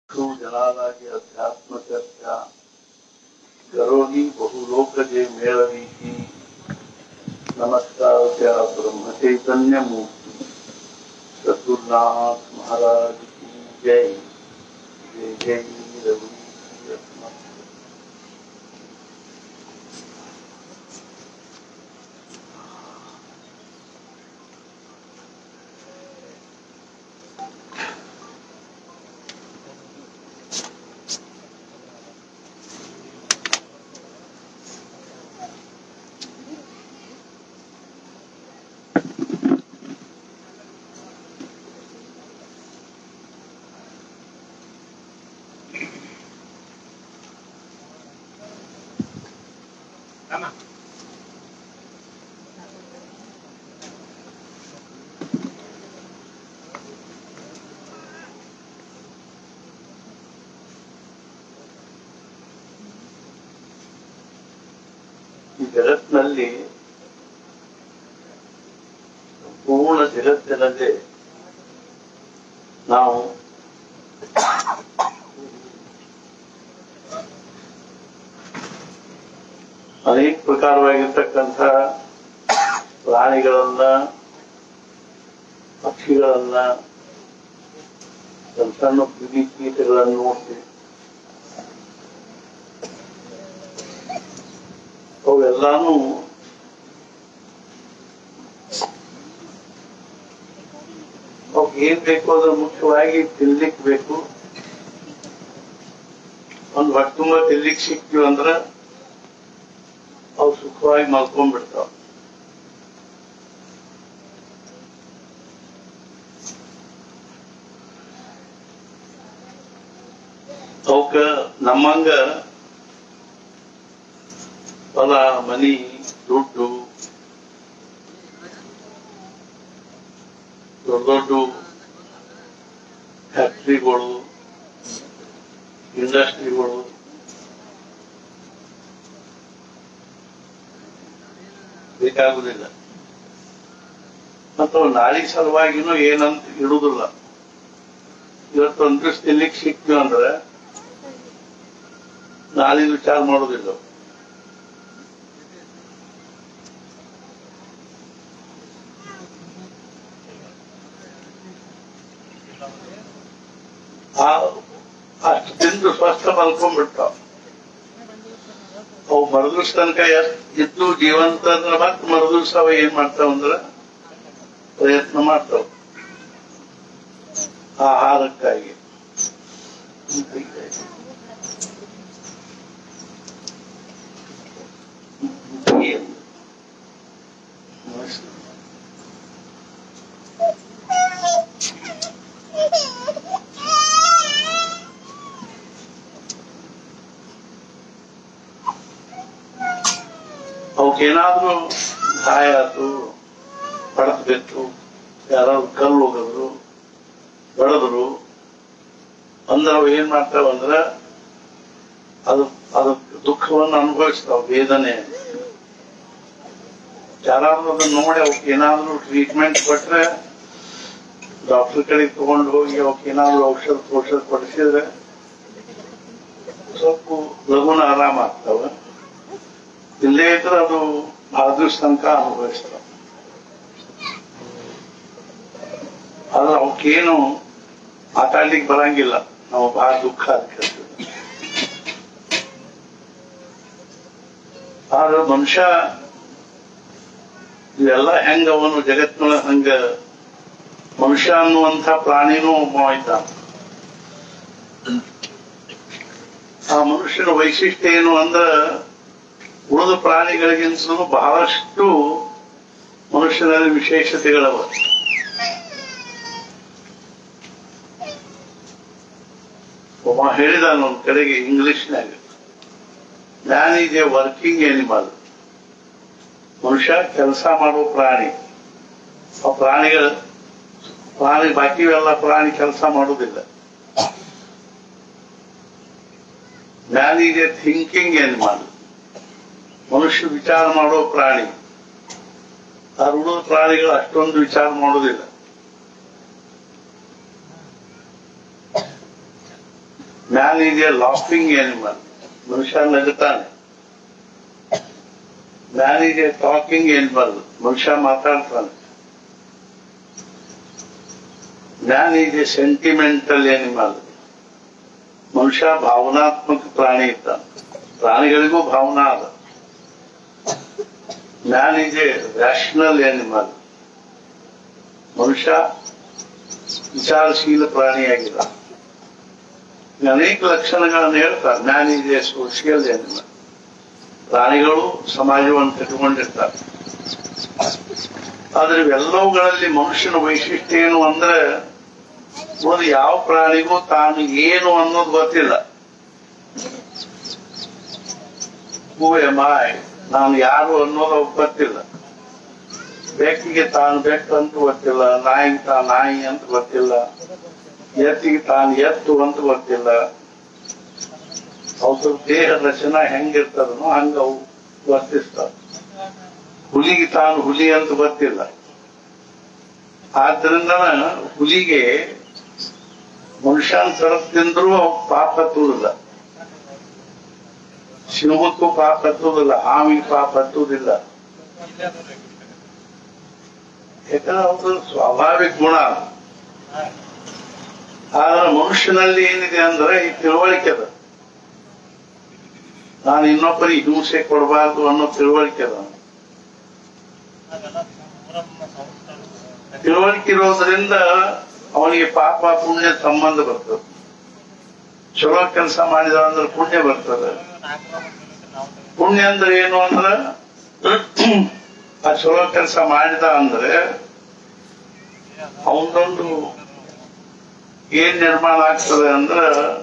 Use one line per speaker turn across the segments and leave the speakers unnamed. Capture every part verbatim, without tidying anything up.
जनालागे अध्यात्म चर्चा करोगी बहुलोक जे मेळवीची नमस्कार त्या ब्रह्म चैतन्य मूर्ति सद्गुरुनाथ महाराज की जय जय जय रघुवीर ಜಗತ್ತಿನಲ್ಲಿ ಸಂಪೂರ್ಣ ಜಗತ್ತಿನಲ್ಲಿ ನಾವು ಅನೇಕ ಪ್ರಕಾರವಾಗಿರ್ತಕ್ಕಂಥ ಪ್ರಾಣಿಗಳನ್ನ ಪಕ್ಷಿಗಳನ್ನ ಸಣ್ಣ ಸಣ್ಣ ಕ್ರಿಮಿ ಕೀಟಗಳನ್ನು ನೋಡ್ತೀವಿ. ಅವೆಲ್ಲಾನು ಅವ್ರಿಗೆ ಏನ್ ಬೇಕು ಅದ್ರ ಮುಖ್ಯವಾಗಿ ತಿನ್ಲಿಕ್ ಬೇಕು. ಒಂದ್ ಹೊಟ್ಟೆ ತುಂಬ ತಿನ್ಲಿಕ್ ಸಿಕ್ತೀವಿ ಅಂದ್ರ ಅವು ಸುಖವಾಗಿ ಮಲ್ಕೊಂಡ್ಬಿಡ್ತಾವ. ಅವಕ್ಕ ನಮ್ಮಂಗ ಹೊಲ ಮನಿ ದುಡ್ಡು ದೊಡ್ಡ ದೊಡ್ಡ ಫ್ಯಾಕ್ಟ್ರಿಗಳು ಇಂಡಸ್ಟ್ರಿಗಳು ಬೇಕಾಗುದಿಲ್ಲ. ಮತ್ತು ನಾಳೆ ಸಲುವಾಗಿನೂ ಏನಂತ ಇಡುದಿಲ್ಲ. ಇವತ್ತು ಒಂದಿಷ್ಟು ತಿನ್ಲಿಕ್ಕೆ ಸಿಕ್ತೀವಿ ಅಂದ್ರೆ ನಾಳೆ ವಿಚಾರ ಮಾಡೋದಿಲ್ಲ. ಅಷ್ಟು ತಿಂದು ಸ್ವಸ್ಥ ಮಲ್ಕೊಂಡ್ಬಿಡ್ತಾವ. ಅವು ಮರದಿವ್ಸ ತನಕ ಎಷ್ಟು ಇದ್ದು ಜೀವಂತ ಅಂದ್ರೆ ಮತ್ತೆ ಮರದಿವ್ಸ ಅವ ಏನ್ ಮಾಡ್ತಾವ ಅಂದ್ರ ಪ್ರಯತ್ನ ಮಾಡ್ತಾವ ಆಹಾರಕ್ಕಾಗಿ. ಅವಕ್ಕೇನಾದ್ರೂ ಗಾಯ ಆಯ್ತು, ಹೊಡೆದ್ ಬಿತ್ತು, ಯಾರಾದ್ರು ಕಲ್ಲು ಹೋಗಿದ್ರು ಬಡದ್ರು ಅಂದ್ರೆ ಅವು ಏನ್ ಮಾಡ್ತಾವ ಅಂದ್ರ ಅದು ಅದು ದುಃಖವನ್ನು ಅನುಭವಿಸ್ತಾವ, ವೇದನೆ. ಯಾರಾದ್ರೂ ಅದನ್ನ ನೋಡಿ ಅವಕ್ಕೆ ಏನಾದ್ರೂ ಟ್ರೀಟ್ಮೆಂಟ್ ಕೊಟ್ರೆ, ಡಾಕ್ಟರ್ ಕಡೆಗೆ ತಗೊಂಡು ಹೋಗಿ ಅವಕ್ಕೆ ಏನಾದ್ರೂ ಔಷಧ ಔಷಧ ಕೊಡಿಸಿದ್ರೆ ಸ್ವಲ್ಪ ಲಘುನ ಆರಾಮ ಆಗ್ತಾವ. ಇಲ್ಲೇ ಇದ್ರೆ ಅದು ಬಹಳ ದಿವಸ ತನಕ ಅನುಭವಿಸ್ತಾವ. ಆದ್ರೆ ಅವಕ್ಕೇನು ಮಾತಾಡ್ಲಿಕ್ಕೆ ಬರಂಗಿಲ್ಲ. ನಾವು ಬಹಳ ದುಃಖ ಅದಕ್ಕೆ. ಆದ್ರೆ ಮನುಷ್ಯ ಇವೆಲ್ಲ ಹೆಂಗ ಅವನು ಜಗತ್ತಿನೊಳಗೆ ಹಂಗ ಮನುಷ್ಯ ಅನ್ನುವಂಥ ಪ್ರಾಣಿನೂ ಒಬ್ಬ ಇದ್ದಾನೆ. ಆ ಮನುಷ್ಯನ ವೈಶಿಷ್ಟ್ಯ ಏನು ಅಂದ್ರ ಉಳಿದ ಪ್ರಾಣಿಗಳಿಗಿಂತಲೂ ಬಹಳಷ್ಟು ಮನುಷ್ಯನಲ್ಲಿ ವಿಶೇಷತೆಗಳವ. ಒಬ್ಬ ಹೇಳಿದಾನ ಒಂದ್ ಕಡೆಗೆ ಇಂಗ್ಲಿಷ್ನಾಗ, man is a working animal. ಮನುಷ್ಯ ಕೆಲಸ ಮಾಡೋ ಪ್ರಾಣಿ. ಆ ಪ್ರಾಣಿಗಳು ಪ್ರಾಣಿ ಬಾಕಿವೆಲ್ಲ ಪ್ರಾಣಿ ಕೆಲಸ ಮಾಡುವುದಿಲ್ಲ. Man is a thinking animal. ಮನುಷ್ಯ ವಿಚಾರ ಮಾಡೋ ಪ್ರಾಣಿ. ಆ ಉಳಿದ ಪ್ರಾಣಿಗಳು ಅಷ್ಟೊಂದು ವಿಚಾರ ಮಾಡೋದಿಲ್ಲ. Man is a laughing animal, ಮನುಷ್ಯ ನಗುತ್ತಾನೆ. Man is a talking animal, ಮನುಷ್ಯ ಮಾತಾಡ್ತಾನೆ. Man is a sentimental animal, ಮನುಷ್ಯ ಭಾವನಾತ್ಮಕ ಪ್ರಾಣಿ ಇದ್ದಾನೆ. ಪ್ರಾಣಿಗಳಿಗೂ ಭಾವನಾ ಅದ. Man is a rational animal, ಮನುಷ್ಯ ವಿಚಾರಶೀಲ ಪ್ರಾಣಿಯಾಗಿಲ್ಲ. ಅನೇಕ ಲಕ್ಷಣಗಳನ್ನು ಹೇಳ್ತಾರೆ. Man is a social animal, ಪ್ರಾಣಿಗಳು ಸಮಾಜವನ್ನು ಕಟ್ಟಿಕೊಂಡಿರ್ತಾರೆ. ಆದ್ರೆ ಇವೆಲ್ಲವುಗಳಲ್ಲಿ ಮನುಷ್ಯನ ವೈಶಿಷ್ಟ್ಯ ಏನು ಅಂದ್ರೆ, ಒಂದು ಯಾವ ಪ್ರಾಣಿಗೂ ತಾನು ಏನು ಅನ್ನೋದು ಗೊತ್ತಿಲ್ಲ. ಹೂ ಎಮ್ ಐ, ನಾನು ಯಾರು ಅನ್ನೋದು ಗೊತ್ತಿಲ್ಲ. ಬೆಕ್ಕಿಗೆ ತಾನು ಬೆಕ್ಕು ಅಂತ ಗೊತ್ತಿಲ್ಲ, ನಾಯಿಗೆ ತಾನು ನಾಯಿ ಅಂತ ಗೊತ್ತಿಲ್ಲ, ಎತ್ತಿಗೆ ತಾನು ಎತ್ತು ಅಂತ ಗೊತ್ತಿಲ್ಲ. ಅವ್ರ ದೇಹ ರಚನಾ ಹೆಂಗಿರ್ತದನೋ ಹಂಗ ಅವು ವರ್ತಿಸ್ತಾವ. ಹುಲಿಗೆ ತಾನು ಹುಲಿ ಅಂತ ಗೊತ್ತಿಲ್ಲ. ಆದ್ರಿಂದ ಹುಲಿಗೆ ಮನುಷ್ಯನ ಸರತ್ ತಿಂದ್ರೂ ಅವು ಪಾಪ ಹತ್ತುವುದಿಲ್ಲ. ಸಿಂಹಕ್ಕೂ ಪಾಪ ಹತ್ತುವುದಿಲ್ಲ, ಹಾವಿಗೆ ಪಾಪ ಹತ್ತುವುದಿಲ್ಲ. ಯಾಕಂದ್ರೆ ಅವ್ರ ಸ್ವಾಭಾವಿಕ ಗುಣ. ಆದ್ರೆ ಮನುಷ್ಯನಲ್ಲಿ ಏನಿದೆ ಅಂದ್ರೆ ಈ ತಿಳುವಳಿಕೆ ಅದ. ನಾನು ಇನ್ನೊಬ್ಬರಿಗೆ ಹಿಂಸೆ ಕೊಡಬಾರ್ದು ಅನ್ನೋ ತಿಳುವಳಿಕೆ ಅದ. ತಿಳುವಳಿಕೆ ಇರೋದ್ರಿಂದ ಅವನಿಗೆ ಪಾಪ ಪುಣ್ಯ ಸಂಬಂಧ ಬರ್ತದೆ. ಚಲೋ ಕೆಲಸ ಮಾಡಿದ ಅಂದ್ರೆ ಪುಣ್ಯ ಬರ್ತದೆ. ಪುಣ್ಯ ಅಂದ್ರೆ ಏನು ಅಂದ್ರ, ಆ ಚಲೋ ಕೆಲಸ ಮಾಡಿದ ಅಂದ್ರೆ ಅವನದೊಂದು ಏನ್ ನಿರ್ಮಾಣ ಆಗ್ತದೆ ಅಂದ್ರ,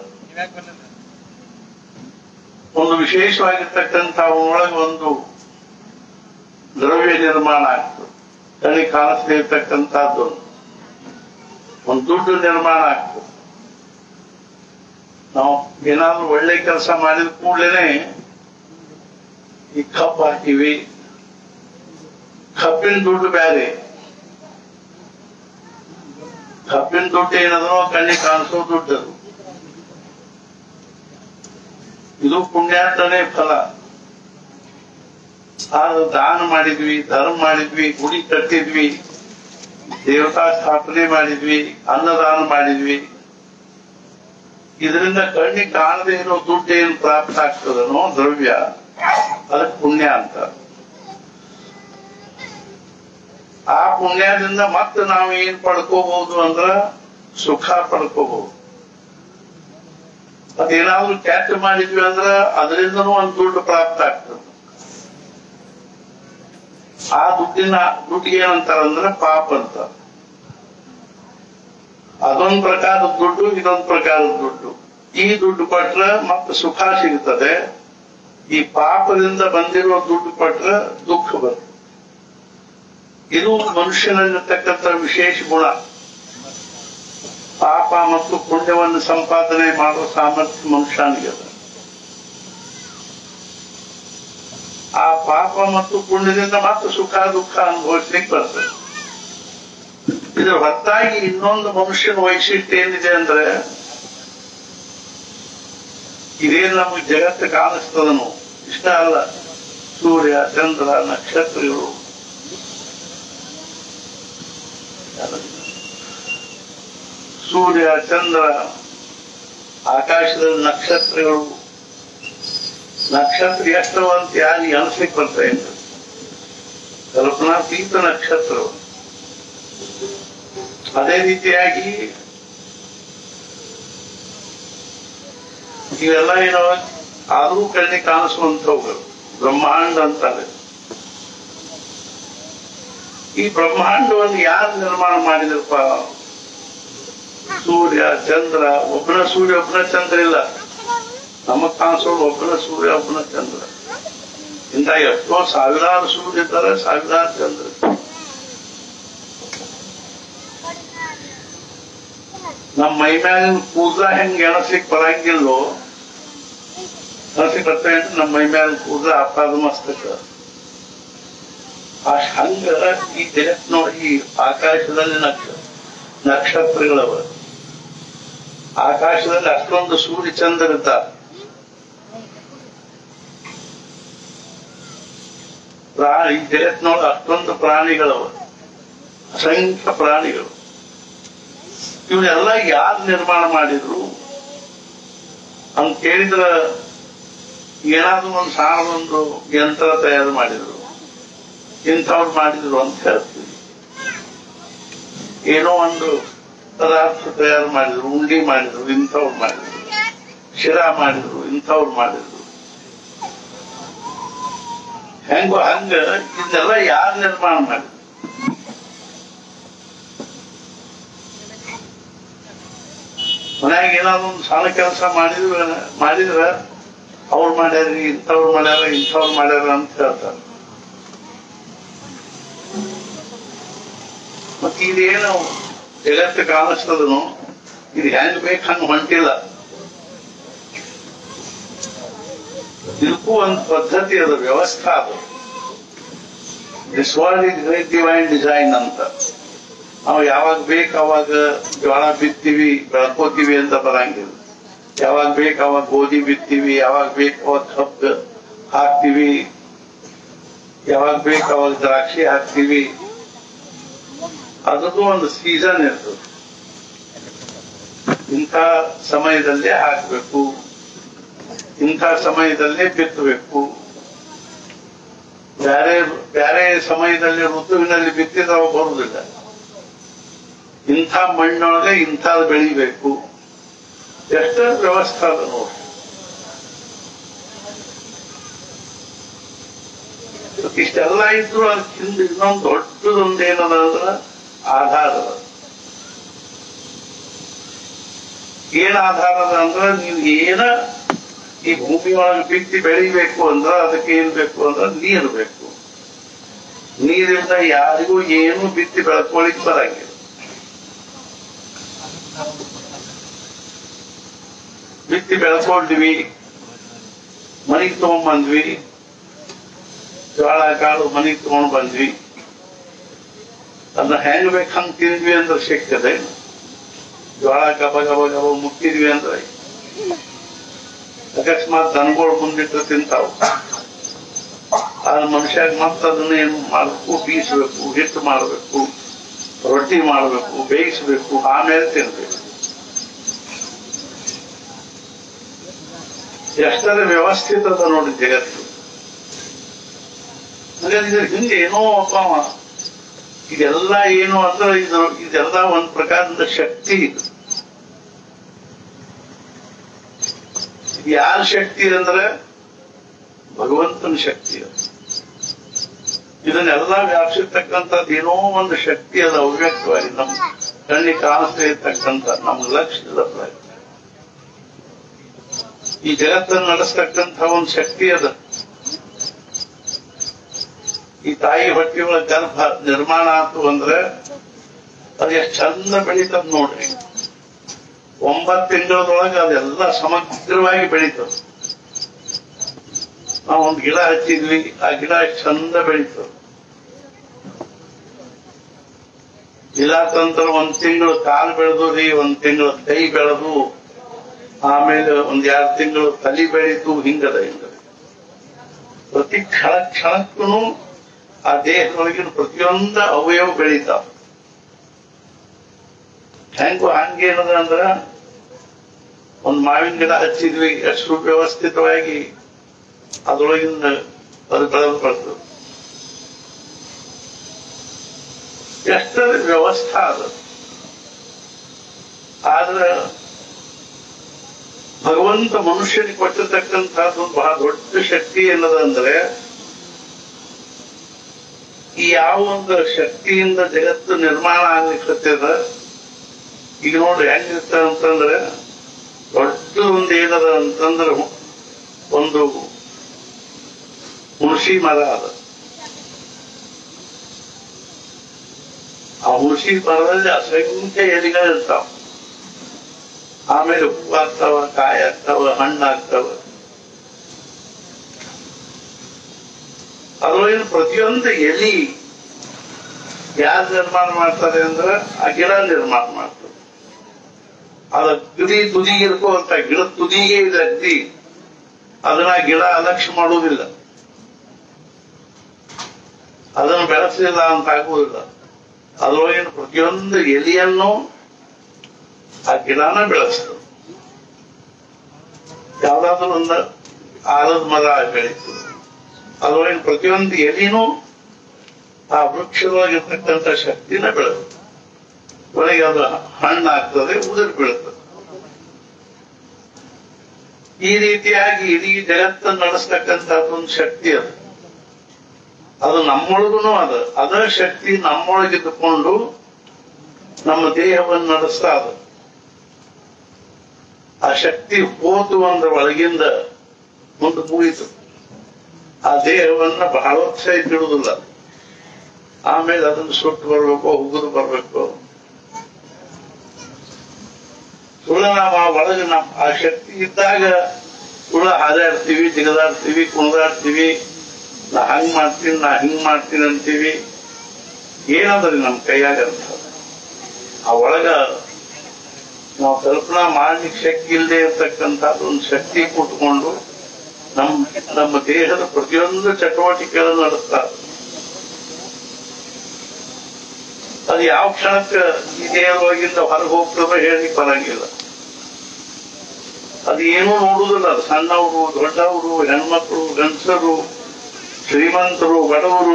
ಒಂದು ವಿಶೇಷವಾಗಿರ್ತಕ್ಕಂಥ ಅವನೊಳಗೆ ಒಂದು ದ್ರವ್ಯ ನಿರ್ಮಾಣ ಆಗ್ತದೆ. ಕಣಿ ಕಾಣಿಸ್ತಾ ಇರ್ತಕ್ಕಂಥದ್ದು ಒಂದು ದುಡ್ಡು ನಿರ್ಮಾಣ ಆಗ್ತದೆ. ನಾವು ಏನಾದ್ರೂ ಒಳ್ಳೆ ಕೆಲಸ ಮಾಡಿದ ಕೂಡಲೇ ಈ ಕಪ್ ಹಾಕಿವಿ, ಕಬ್ಬಿನ ದುಡ್ಡು ಬೇರೆ. ಕಬ್ಬಿನ ದುಡ್ಡು ಏನದೋ ಕಣ್ಣಿಗೆ ಕಾಣಿಸೋ ದುಡ್ಡು ಅದು. ಇದು ಪುಣ್ಯಾರ್ಥನೇ ಫಲ. ಆದ್ರೆ ದಾನ ಮಾಡಿದ್ವಿ, ಧರ್ಮ ಮಾಡಿದ್ವಿ, ಗುಡಿ ಕಟ್ಟಿದ್ವಿ, ದೇವತಾ ಸ್ಥಾಪನೆ ಮಾಡಿದ್ವಿ, ಅನ್ನದಾನ ಮಾಡಿದ್ವಿ. ಇದರಿಂದ ಕಣ್ಣಿಗೆ ಕಾಣದೇ ಇರೋ ದುಡ್ಡು ಏನು ಪ್ರಾಪ್ತ ಆಗ್ತದನೋ ದ್ರವ್ಯ, ಅದಕ್ಕೆ ಪುಣ್ಯ ಅಂತ. ಆ ಪುಣ್ಯದಿಂದ ಮತ್ತೆ ನಾವು ಏನ್ ಪಡ್ಕೋಬಹುದು ಅಂದ್ರ ಸುಖ ಪಡ್ಕೋಬಹುದು. ಅದೇನಾದ್ರೂ ಕೆಟ್ಟ ಮಾಡಿದ್ವಿ ಅಂದ್ರ ಅದರಿಂದನೂ ಒಂದು ದುಡ್ಡು ಪ್ರಾಪ್ತ ಆಗ್ತದೆ. ಆ ದುಡ್ಡಿನ ದುಡ್ಡಿಗೆ ಏನಂತಾರಂದ್ರೆ ಪಾಪ ಅಂತ. ಅದೊಂದು ಪ್ರಕಾರದ ದುಡ್ಡು, ಇದೊಂದು ಪ್ರಕಾರದ ದುಡ್ಡು. ಈ ದುಡ್ಡು ಕೊಟ್ರೆ ಮತ್ತೆ ಸುಖ ಸಿಗುತ್ತದೆ. ಈ ಪಾಪದಿಂದ ಬಂದಿರೋ ದುಡ್ಡು ಕೊಟ್ರೆ ದುಃಖ ಬರ್ತದೆ. ಇದು ಮನುಷ್ಯನಲ್ಲಿರ್ತಕ್ಕಂಥ ವಿಶೇಷ ಗುಣ. ಪಾಪ ಮತ್ತು ಪುಣ್ಯವನ್ನು ಸಂಪಾದನೆ ಮಾಡುವ ಸಾಮರ್ಥ್ಯ ಮನುಷ್ಯನಿಗೆ ಅದ. ಆ ಪಾಪ ಮತ್ತು ಪುಣ್ಯದಿಂದ ಮತ್ತೆ ಸುಖ ದುಃಖ ಅನುಭವಿಸ್ಲಿಕ್ಕೆ ಬರ್ತದೆ. ಇದರ ಹೊರತಾಗಿ ಇನ್ನೊಂದು ಮನುಷ್ಯನ ವೈಶಿಷ್ಟ್ಯ ಏನಿದೆ ಅಂದ್ರೆ, ಇದೇನು ನಮಗೆ ಜಗತ್ತು ಕಾಣಿಸ್ತದನು ಇಷ್ಟ ಅಲ್ಲ. ಸೂರ್ಯ, ಚಂದ್ರ, ನಕ್ಷತ್ರಗಳು, ಸೂರ್ಯ, ಚಂದ್ರ, ಆಕಾಶದಲ್ಲಿ ನಕ್ಷತ್ರಗಳು, ನಕ್ಷತ್ರ ಎಷ್ಟವ ಅಂತ ಯಾರಿಗೆ ಅನಿಸ್ಲಿಕ್ಕೆ ಬರ್ತಾ ಇತ್ತು. ಕಲ್ಪನಾತೀತ ನಕ್ಷತ್ರಗಳು. ಅದೇ ರೀತಿಯಾಗಿ ಇವೆಲ್ಲ ಏನೋ ಆದರೂ ಕಣ್ಣಿಗೆ ಕಾಣಿಸುವಂತವುಗಳು ಬ್ರಹ್ಮಾಂಡ ಅಂತಾರೆ. ಈ ಬ್ರಹ್ಮಾಂಡವನ್ನು ಯಾರು ನಿರ್ಮಾಣ ಮಾಡಿದ್ರಪ್ಪ? ಸೂರ್ಯ, ಚಂದ್ರ. ಒಬ್ಬನ ಸೂರ್ಯ ಒಬ್ಬನ ಚಂದ್ರ ಇಲ್ಲ. ನಮಗ್ ಕಾಣಿಸೋದು ಒಬ್ಬನ ಸೂರ್ಯ ಒಬ್ಬನ ಚಂದ್ರ. ಇಂಥ ಎಷ್ಟೋ ಸಾವಿರಾರು ಸೂರ್ಯ ಇದ್ದಾರೆ, ಸಾವಿರಾರು ಚಂದ್ರ. ನಮ್ಮ ಮೈ ಮ್ಯಾಲಿನ ಕೂದಲ ಹೆಂಗ್ ಎಣಸ್ಲಿಕ್ಕೆ ಬರಂಗಿಲ್ಲೋ ಎಣಸ್ಲಿಕ್ಕೆ ಬರ್ತಾ ಇದ್ರೆ ನಮ್ಮ ಮೈ ಮ್ಯಾಲಿನ ಕೂದಲ ಅಪಾದ ಮಸ್ತಕ. ಆ ಹಂಗ ಈ ಜಗತ್ ನೋಡಿ, ಈ ಆಕಾಶದಲ್ಲಿ ನಕ್ಷ ನಕ್ಷತ್ರಗಳವ. ಆಕಾಶದಲ್ಲಿ ಅಷ್ಟೊಂದು ಸೂರ್ಯ ಚಂದ್ರಿದ್ದಾರೆ. ಪ್ರಾಣಿ ಜಗತ್ತಿನೊಳಗೆ ಅಷ್ಟೊಂದು ಪ್ರಾಣಿಗಳವ, ಅಸಂಖ್ಯ ಪ್ರಾಣಿಗಳು. ಇವನ್ನೆಲ್ಲ ಯಾರು ನಿರ್ಮಾಣ ಮಾಡಿದ್ರು ಅಂತ ಕೇಳಿದ್ರ ಏನಾದ್ರೂ ಒಂದು ಸಾಣದೊಂದು ಯಂತ್ರ ತಯಾರು ಮಾಡಿದ್ರು, ಇಂಥವ್ರು ಮಾಡಿದ್ರು ಅಂತ ಹೇಳ್ತೀವಿ. ಏನೋ ಒಂದು ಪದಾರ್ಥ ತಯಾರು ಮಾಡಿದ್ರು, ಉಂಡಿ ಮಾಡಿದ್ರು, ಇಂಥವ್ರು ಮಾಡಿದ್ರು, ಶಿರಾ ಮಾಡಿದ್ರು, ಇಂಥವ್ರು ಮಾಡಿದ್ರು. ಹೆಂಗೋ ಹಂಗ ಇದನ್ನೆಲ್ಲ ಯಾರು ನಿರ್ಮಾಣ ಮಾಡಿದ್ರು? ಮನ್ಯಾಗ ಏನಾದ್ರು ಒಂದು ಸಣ್ಣ ಕೆಲಸ ಮಾಡಿದ್ರ ಮಾಡಿದ್ರ ಅವ್ರು ಮಾಡ್ಯಾರ, ಇಂಥವ್ರು ಮಾಡ್ಯಾರ, ಇಂಥವ್ರು ಮಾಡ್ಯಾರ ಅಂತ ಹೇಳ್ತಾರೆ. ಮತ್ತೆ ಇದೇನು ಜಗತ್ತು ಕಾಣಿಸ್ತದನು, ಇದು ಹೆಂಗ್ ಬೇಕು ಹಂಗ ಹೊಂಟಿಲ್ಲ. ಇದಕ್ಕೂ ಒಂದು ಪದ್ಧತಿ ಅದ, ವ್ಯವಸ್ಥೆ ಅದು. This world is great divine design ಅಂತ. ನಾವು ಯಾವಾಗ ಬೇಕು ಅವಾಗ ಜೋಳ ಬಿತ್ತೀವಿ, ಬೆಳ್ಕೋತೀವಿ ಅಂತ ಬರಂಗಿಲ್ಲ. ಯಾವಾಗ ಬೇಕು ಅವಾಗ ಗೋಧಿ ಬಿತ್ತೀವಿ, ಯಾವಾಗ ಬೇಕು ಅವಾಗ ಕಬ್ಬು ಹಾಕ್ತಿವಿ, ಯಾವಾಗ ಬೇಕು ಅವಾಗ ದ್ರಾಕ್ಷಿ ಹಾಕ್ತಿವಿ. ಅದಕ್ಕೂ ಒಂದು ಸೀಸನ್ ಇರ್ತದೆ. ಇಂಥ ಸಮಯದಲ್ಲೇ ಹಾಕಬೇಕು, ಇಂಥ ಸಮಯದಲ್ಲೇ ಬಿತ್ತಬೇಕು. ಬೇರೆ ಬೇರೆ ಸಮಯದಲ್ಲಿ ಋತುವಿನಲ್ಲಿ ಬಿತ್ತಿದವ ಬರುವುದಿಲ್ಲ. ಇಂಥ ಮಣ್ಣೊಳಗೆ ಇಂಥದ್ದು ಬೆಳಿಬೇಕು. ಎಷ್ಟೋ ವ್ಯವಸ್ಥೆ ಅದ ನೋಡಿ. ಇಷ್ಟೆಲ್ಲ ಇದ್ರು ಅದಕ್ಕಿಂತ ಇನ್ನೊಂದು ದೊಡ್ಡದೊಂದು ಏನದ ಅಂದ್ರ ಆಧಾರ. ಏನ್ ಆಧಾರ ಅದ ಅಂದ್ರ ನೀವು ಏನ ಈ ಭೂಮಿ ಒಳಗೆ ಬಿತ್ತಿ ಬೆಳಿಬೇಕು ಅಂದ್ರ ಅದಕ್ಕೆ ಏನ್ ಬೇಕು ಅಂದ್ರ ನೀರು ಬೇಕು. ನೀರಿಂದ ಯಾರಿಗೂ ಏನು ಬಿತ್ತಿ ಬೆಳ್ಕೊಳಿಕ್ ಬರಂಗಿಲ್ಲ. ಬಿತ್ತಿ ಬೆಳ್ಕೊಂಡ್ವಿ, ಮನಿಗ್ ತಗೊಂಡ್ ಬಂದ್ವಿ, ಜೋಳ ಕಾಳು ಮನಿಗ್ ತಗೊಂಡ್ ಬಂದ್ವಿ. ಅದನ್ನ ಹೆಂಗ್ ಬೇಕು ಹಂಗ್ ತಿಂದ್ವಿ ಅಂದ್ರೆ ಸಿಗ್ತದೆ. ಜೋಳ ಗಬ ಗಬ ಗಬ ಮುಟ್ಟಿದ್ವಿ ಅಂದ್ರೆ ಅಕಸ್ಮಾತ್ ದನಗಳು ಮುಂದಿಟ್ಟು ತಿಂತಾವ. ಆದ್ರೆ ಮನುಷ್ಯಾಗ ಮತ್ತ ಅದನ್ನ ಏನು ಮಾಡಬೇಕು, ಬೀಸಬೇಕು, ಹಿಟ್ಟು ಮಾಡಬೇಕು, ರೊಟ್ಟಿ ಮಾಡಬೇಕು, ಬೇಯಿಸಬೇಕು, ಆಮೇಲೆ ತಿನ್ಬೇಕು. ಎಷ್ಟರ ವ್ಯವಸ್ಥಿತ ಅದ ನೋಡಿ ಜಗತ್ತು. ಇದ್ರ ಹಿಂದೆ ಏನೋ ಒಬ್ಬ ಇದೆಲ್ಲ ಏನು ಅಂದ್ರೆ ಇದು ಇದೆಲ್ಲ ಒಂದ್ ಪ್ರಕಾರದ ಶಕ್ತಿ. ಇದು ಯಾರ ಶಕ್ತಿ ಅಂದ್ರೆ ಭಗವಂತನ ಶಕ್ತಿ. ಇದನ್ನೆಲ್ಲ ವ್ಯಾಪಿಸಿರ್ತಕ್ಕಂಥದ್ದು ಏನೋ ಒಂದು ಶಕ್ತಿ ಅದ, ಅವ್ಯಕ್ತವಾಗಿ ನಮ್ ಕಣ್ಣಿಗೆ ಕಾಣಿಸ್ತಾ ಇರ್ತಕ್ಕಂಥ ನಮ್ ಲಕ್ಷ್ಯದ ಪ್ರಯತ್ನ. ಈ ಜಗತ್ತನ್ನು ನಡೆಸ್ತಕ್ಕಂಥ ಒಂದು ಶಕ್ತಿ ಅದ. ಈ ತಾಯಿ ಹೊಟ್ಟೆಗಳ ಗರ್ಭ ನಿರ್ಮಾಣ ಆಯ್ತು ಅಂದ್ರೆ ಅದು ಎಷ್ಟು ಚಂದ ಬೆಳೀತದ ನೋಡ್ರಿ. ಒಂಬತ್ತು ತಿಂಗಳದೊಳಗೆ ಅದೆಲ್ಲ ಸಮಗ್ರವಾಗಿ ಬೆಳೀತದ. ನಾವು ಒಂದು ಗಿಡ ಹಚ್ಚಿದ್ವಿ, ಆ ಗಿಡ ಎಷ್ಟು ಚಂದ ಬೆಳೀತದ. ಗಿಡ ತಂತ್ರ ಒಂದ್ ತಿಂಗಳು ಕಾಲು ಬೆಳೆದು ರೀ, ಒಂದ್ ತಿಂಗಳು ಕೈ ಬೆಳೆದು, ಆಮೇಲೆ ಒಂದ್ ಎರಡು ತಿಂಗಳು ತಲೆ ಬೆಳೀತು. ಹಿಂಗದ ಹಿಂಗದ ಪ್ರತಿ ಕ್ಷಣ ಕ್ಷಣಕ್ಕೂ ಆ ದೇಹದೊಳಗಿನ ಪ್ರತಿಯೊಂದು ಅವಯವ ಬೆಳೀತಾವ. ಹೆಂಗು ಹಂಗೇನದ ಅಂದ್ರ ಒಂದ್ ಮಾವಿನ ಗಿಡ ಹಚ್ಚಿದ್ವಿ, ಎಷ್ಟು ವ್ಯವಸ್ಥಿತವಾಗಿ ಅದ್ರೊಳಗಿಂದ ಅದು ಬೆಳೆದು ಬರ್ತದೆ. ಎಷ್ಟರ ವ್ಯವಸ್ಥೆ ಅದ. ಆದ್ರೆ ಭಗವಂತ ಮನುಷ್ಯನಿಗೆ ಕೊಟ್ಟಿರ್ತಕ್ಕಂಥದ್ದೊಂದು ಬಹಳ ದೊಡ್ಡ ಶಕ್ತಿ ಏನದ ಅಂದ್ರೆ, ಈ ಯಾವ ಒಂದು ಶಕ್ತಿಯಿಂದ ಜಗತ್ತು ನಿರ್ಮಾಣ ಆಗ್ಲಿಕ್ಕತ್ತದ. ಈಗ ನೋಡ್ರಿ ಹೆಂಗಿರ್ತ ಅಂತಂದ್ರೆ, ದೊಡ್ಡ ಒಂದು ಏನದ ಅಂತಂದ್ರೆ ಒಂದು ಹುಣಸಿ ಮರ ಅದ. ಆ ಹುಣಸಿ ಮರದಲ್ಲಿ ಅಸಂಖ್ಯ ಎಲೆಗಳಿರ್ತಾವ. ಆಮೇಲೆ ಹೂ ಆಗ್ತಾವ, ಕಾಯಿ ಆಗ್ತಾವ, ಹಣ್ಣಾಗ್ತಾವ. ಅದ್ರೊಳಗಿನ ಪ್ರತಿಯೊಂದು ಎಲಿ ಯಾರು ನಿರ್ಮಾಣ ಮಾಡ್ತಾರೆ ಅಂದ್ರೆ ಆ ಗಿಡ ನಿರ್ಮಾಣ ಮಾಡ್ತಾರೆ. ಅದ ತುದಿ ತುದಿಗೆ ಇರ್ಕೋಂತ ಗಿಡದ ತುದಿಗೆ ಇದೆ ಅಗ್ದಿ. ಅದನ್ನ ಗಿಡ ಅಲಕ್ಷ್ಯ ಮಾಡುವುದಿಲ್ಲ, ಅದನ್ನು ಬೆಳೆಸಲಿಲ್ಲ ಅಂತ ಆಗುವುದಿಲ್ಲ. ಅದರೊಳಗಿನ ಪ್ರತಿಯೊಂದು ಎಲೆಯನ್ನು ಆ ಗಿಡನ ಬೆಳೆಸ್ತದೆ. ಯಾವ್ದಾದ್ರು ಒಂದು ಆಲದ ಮರ ಬೆಳೀತದೆ, ಅದರೊಳಗಿನ ಪ್ರತಿಯೊಂದು ಎಲೆನೂ ಆ ವೃಕ್ಷದೊಳಗಿರ್ತಕ್ಕಂಥ ಶಕ್ತಿನ ಬೆಳೆಸ್ತದೆ. ಒಳಗೆ ಅದು ಹಣ್ಣು ಆಗ್ತದೆ, ಉದುರು ಬೀಳ್ತದೆ. ಈ ರೀತಿಯಾಗಿ ಇಡೀ ಜಗತ್ತನ್ನು ನಡೆಸ್ತಕ್ಕಂಥದ್ದೊಂದು ಶಕ್ತಿ ಅದು. ಅದು ನಮ್ಮೊಳಗೂ ಅದ ಅದ ಶಕ್ತಿ ನಮ್ಮೊಳಗಿದ್ದುಕೊಂಡು ನಮ್ಮ ದೇಹವನ್ನು ನಡೆಸ್ತಾ ಅದ. ಆ ಶಕ್ತಿ ಹೋತು ಅಂದ್ರೆ ಒಳಗಿಂದ ಮುಂದೆ ಮುಗಿತು. ಆ ದೇಹವನ್ನ ಬಹಳ ಹೊತ್ತು ಇಟ್ಟಿಡುವುದಿಲ್ಲ. ಆಮೇಲೆ ಅದನ್ನು ಸುಟ್ಟು ಬರ್ಬೇಕು, ಹುಗುದು ಬರ್ಬೇಕು. ಸುಳ್ಳ ನಾವು ಆ ಒಳಗೆ ನಮ್ ಆ ಶಕ್ತಿ ಇದ್ದಾಗ ಸುಳ್ಳ ಹಾದಾಡ್ತೀವಿ, ಜಿಗದಾಡ್ತೀವಿ, ಕುಣಿದಾಡ್ತೀವಿ. ನಾ ಹಂಗ್ ಮಾಡ್ತೀನಿ, ನಾ ಹಿಂಗ್ ಮಾಡ್ತೀನಿ ಅಂತೀವಿ. ಏನದ್ರಿ ನಮ್ ಕೈಯಾಗ ಅಂತ ಆ ಒಳಗ ನಾವು ಕಲ್ಪನಾ ಮಾಡ್ಲಿಕ್ಕೆ ಶಕ್ತಿ ಇಲ್ಲದೆ ಇರ್ತಕ್ಕಂಥದ್ದು ಒಂದು ಶಕ್ತಿ ಕೂತ್ಕೊಂಡು ನಮ್ ನಮ್ಮ ದೇಹದ ಪ್ರತಿಯೊಂದು ಚಟುವಟಿಕೆಗಳನ್ನು ನಡೆಸ್ತಾರೆ. ಅದು ಯಾವ ಕ್ಷಣಕ್ಕೆ ಈ ದೇಹದೊಳಗಿಂದ ಹೊರಗೆ ಹೋಗ್ತದೋ ಹೇಳಿಕ್ ಬರಂಗಿಲ್ಲ. ಅದು ಏನೂ ನೋಡುವುದಿಲ್ಲ. ಅದು ಸಣ್ಣವರು, ದೊಡ್ಡವರು, ಹೆಣ್ಮಕ್ಳು, ಗಂಡಸರು, ಶ್ರೀಮಂತರು, ಬಡವರು,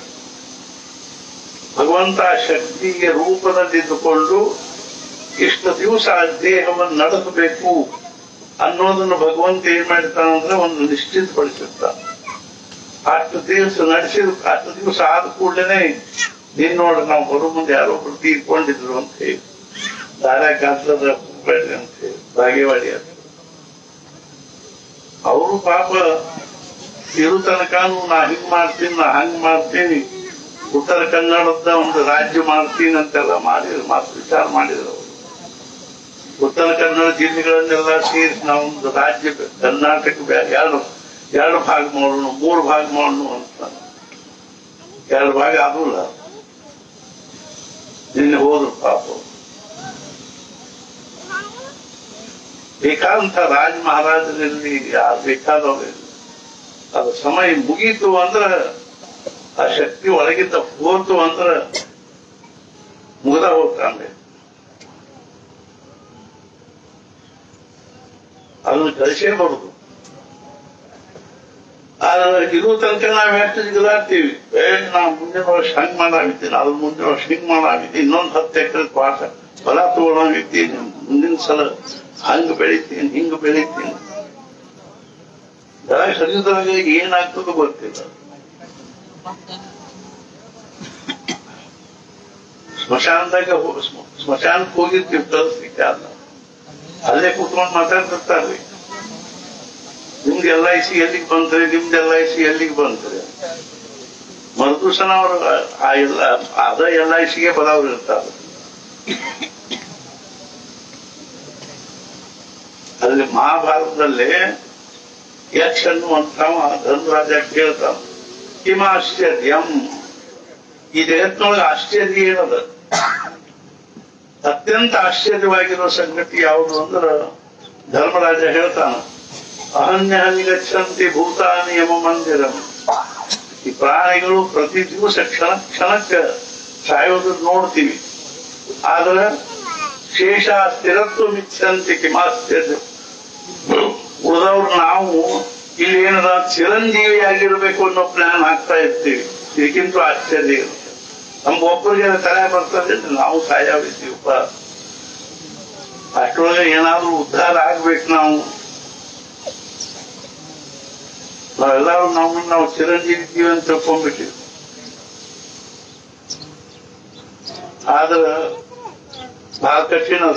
ಭಗವಂತ ಶಕ್ತಿಗೆ ರೂಪದಲ್ಲಿದ್ದುಕೊಂಡು ಇಷ್ಟು ದಿವಸ ದೇಹವನ್ನು ನಡೆಸಬೇಕು ಅನ್ನೋದನ್ನು ಭಗವಂತ ಏನ್ ಮಾಡ್ತಾನಂದ್ರೆ ಒಂದು ನಿಶ್ಚಿತಪಡಿಸಿರ್ತಾನೆ. ಅಷ್ಟು ದಿವಸ ನಡೆಸಿದ ಅಷ್ಟು ದಿವಸ ಆದ ಕೂಡಲೇ ನೀನ್ ನೋಡ್ರಿ ನಾವು ಬರೋ ಮುಂದೆ ಯಾರೊಬ್ರು ತೀರ್ಕೊಂಡಿದ್ರು ಅಂತ ಹೇಳಿ ದಾರ ಕಾಲದ ಬೇಡ್ರಿ ಅಂತ ಹೇಳಿ ಬಾಗೇವಾಡಿ ಅಂತ ಅವರು ಪಾಪ ಇರು ತನಕನೂ ನಾ ಹಿಂಗ್ ಮಾಡ್ತೀನಿ, ನಾ ಹಂಗ್ ಮಾಡ್ತೀನಿ, ಉತ್ತರ ಕನ್ನಡದ ಒಂದು ರಾಜ್ಯ ಮಾಡ್ತೀನಿ ಅಂತೆಲ್ಲ ಮಾಡಿದ್ರು, ಮಾತು ವಿಚಾರ ಮಾಡಿದ್ರು. ಅವರು ಉತ್ತರ ಕನ್ನಡ ಜಿಲ್ಲೆಗಳನ್ನೆಲ್ಲ ಸೇರಿಸಿ ನಾವೊಂದು ರಾಜ್ಯ ಕರ್ನಾಟಕ ಎರಡು ಎರಡು ಭಾಗ ಮಾಡೋಣ, ಮೂರು ಭಾಗ ಮಾಡೋಣ ಅಂತ. ಎರಡು ಭಾಗ ಆದಲ್ಲ. ನಿನ್ನೆ ಹೋದ್ರು ಪಾಪ. ಬೇಕಾದಂತ ರಾಜ ಮಹಾರಾಜರಲ್ಲಿ ಯಾರು ಬೇಕಾದವ್ರಿಲ್ಲ. ಅದು ಸಮಯ ಮುಗೀತು ಅಂದ್ರ ಆ ಶಕ್ತಿ ಒಳಗಿದ್ದ ಹೋತು ಅಂದ್ರ ಮುಗ್ದ ಹೋಗ್ತಾನೆ. ಅದನ್ನು ಕಳಿಸೇ ಬರುದು. ಆದ್ರೆ ಇರೋ ತನಕ ನಾವ್ ಎಷ್ಟು ಜಿಗದಾಡ್ತೀವಿ. ನಾ ಮುಂದಿನ ವರ್ಷ ಹಂಗ್ ಮಾಡಾಗಿದ್ದೀನಿ, ಅದ್ರ ಮುಂದಿನ ವರ್ಷ ಹಿಂಗ್ ಮಾಡಾಗಿದ್ದೀನಿ, ಇನ್ನೊಂದು ಹತ್ತು ಎಕರೆ ಪಾಠ ಹೊಲ ತಗೊಳಾಗಿದ್ದೀನಿ, ಮುಂದಿನ ಸಲ ಹಂಗ ಬೆಳಿತೀನಿ, ಹಿಂಗ ಬೆಳಿತೀನಿ. ಶರೀರದಾಗ ಏನಾಗ್ತದೋ ಗೊತ್ತಿಲ್ಲ. ಸ್ಮಶಾನದಾಗ ಸ್ಮಶಾನಕ್ಕೆ ಹೋಗಿರ್ತೀವಿ ಕಳಿಸ್ಲಿಕ್ಕೆ ಅಲ್ಲ, ಅಲ್ಲೇ ಕುತ್ಕೊಂಡು ಮಾತಾಡ್ತಿರ್ತಾರ್ರಿ. ನಿಮ್ದು ಎಲ್ ಐ ಸಿ ಎಲ್ಲಿಗೆ ಬಂತ್ರಿ, ನಿಮ್ದು ಎಲ್ ಐ ಸಿ ಎಲ್ಲಿಗೆ ಬಂತ್ರಿ. ಮರುದಿವಸನ ಅವರು ಆ ಎಲ್ಲ ಅದ ಎಲ್ ಐ ಸಿಗೆ ಬದವ್ರು ಇರ್ತಾರೆ. ಅಲ್ಲಿ ಮಹಾಭಾರತದಲ್ಲಿ ಯಕ್ಷ ಅನ್ನುವಂಥವ ಧರ್ಮರಾಜ ಕೇಳ್ತಾನ, ಕಿಮ ಆಶ್ಚರ್ಯಂ, ಈ ಜಗತ್ತಿನೊಳಗೆ ಆಶ್ಚರ್ಯ ಏನದ? ಅತ್ಯಂತ ಆಶ್ಚರ್ಯವಾಗಿರೋ ಸಂಗತಿ ಯಾವುದು ಅಂದ್ರೆ ಧರ್ಮರಾಜ ಹೇಳ್ತಾನ, ಅಹನ್ಯಹನಿ ಗಚ್ಚಂತಿ ಭೂತಾನಿ ಯಮ ಮಂದಿರಂ. ಈ ಪ್ರಾಣಿಗಳು ಪ್ರತಿ ದಿವಸ ಕ್ಷಣ ಕ್ಷಣಕ್ಕೆ ಸಾಯೋದನ್ನ ನೋಡ್ತೀವಿ, ಆದ್ರೆ ಶೇಷ ಸ್ಥಿರತ್ವ ಮಿಚ್ಚಂತಿ ಕಿಮಾಶ್ಚರ್ಯ. ಉಳಿದವ್ರು ನಾವು ಇಲ್ಲಿ ಏನದ ಚಿರಂಜೀವಿಯಾಗಿರ್ಬೇಕು ಅನ್ನೋ ಪ್ಲಾನ್ ಹಾಕ್ತಾ ಇರ್ತೀವಿ. ಇದಕ್ಕಿಂತ ಆಶ್ಚರ್ಯ ಇರುತ್ತೆ. ನಮ್ಗೊಬ್ಬರಿಗೆ ತಲೆ ಬರ್ತದೆ, ನಾವು ಸಾಯಾವಿದ್ದೀವಪ್ಪ, ಅಷ್ಟೊಳಗೆ ಏನಾದ್ರೂ ಉದ್ಧಾರ ಆಗ್ಬೇಕು. ನಾವು ನಾವೆಲ್ಲರೂ ನಮ್ಮನ್ನು ನಾವು ಚಿರಂಜೀವಿ ಅಂತ ತಿಳ್ಕೊಂಡ್ಬಿಟ್ಟಿವಿ. ಆದ್ರ ಬಹಳ ಕಠಿಣ ಅದ.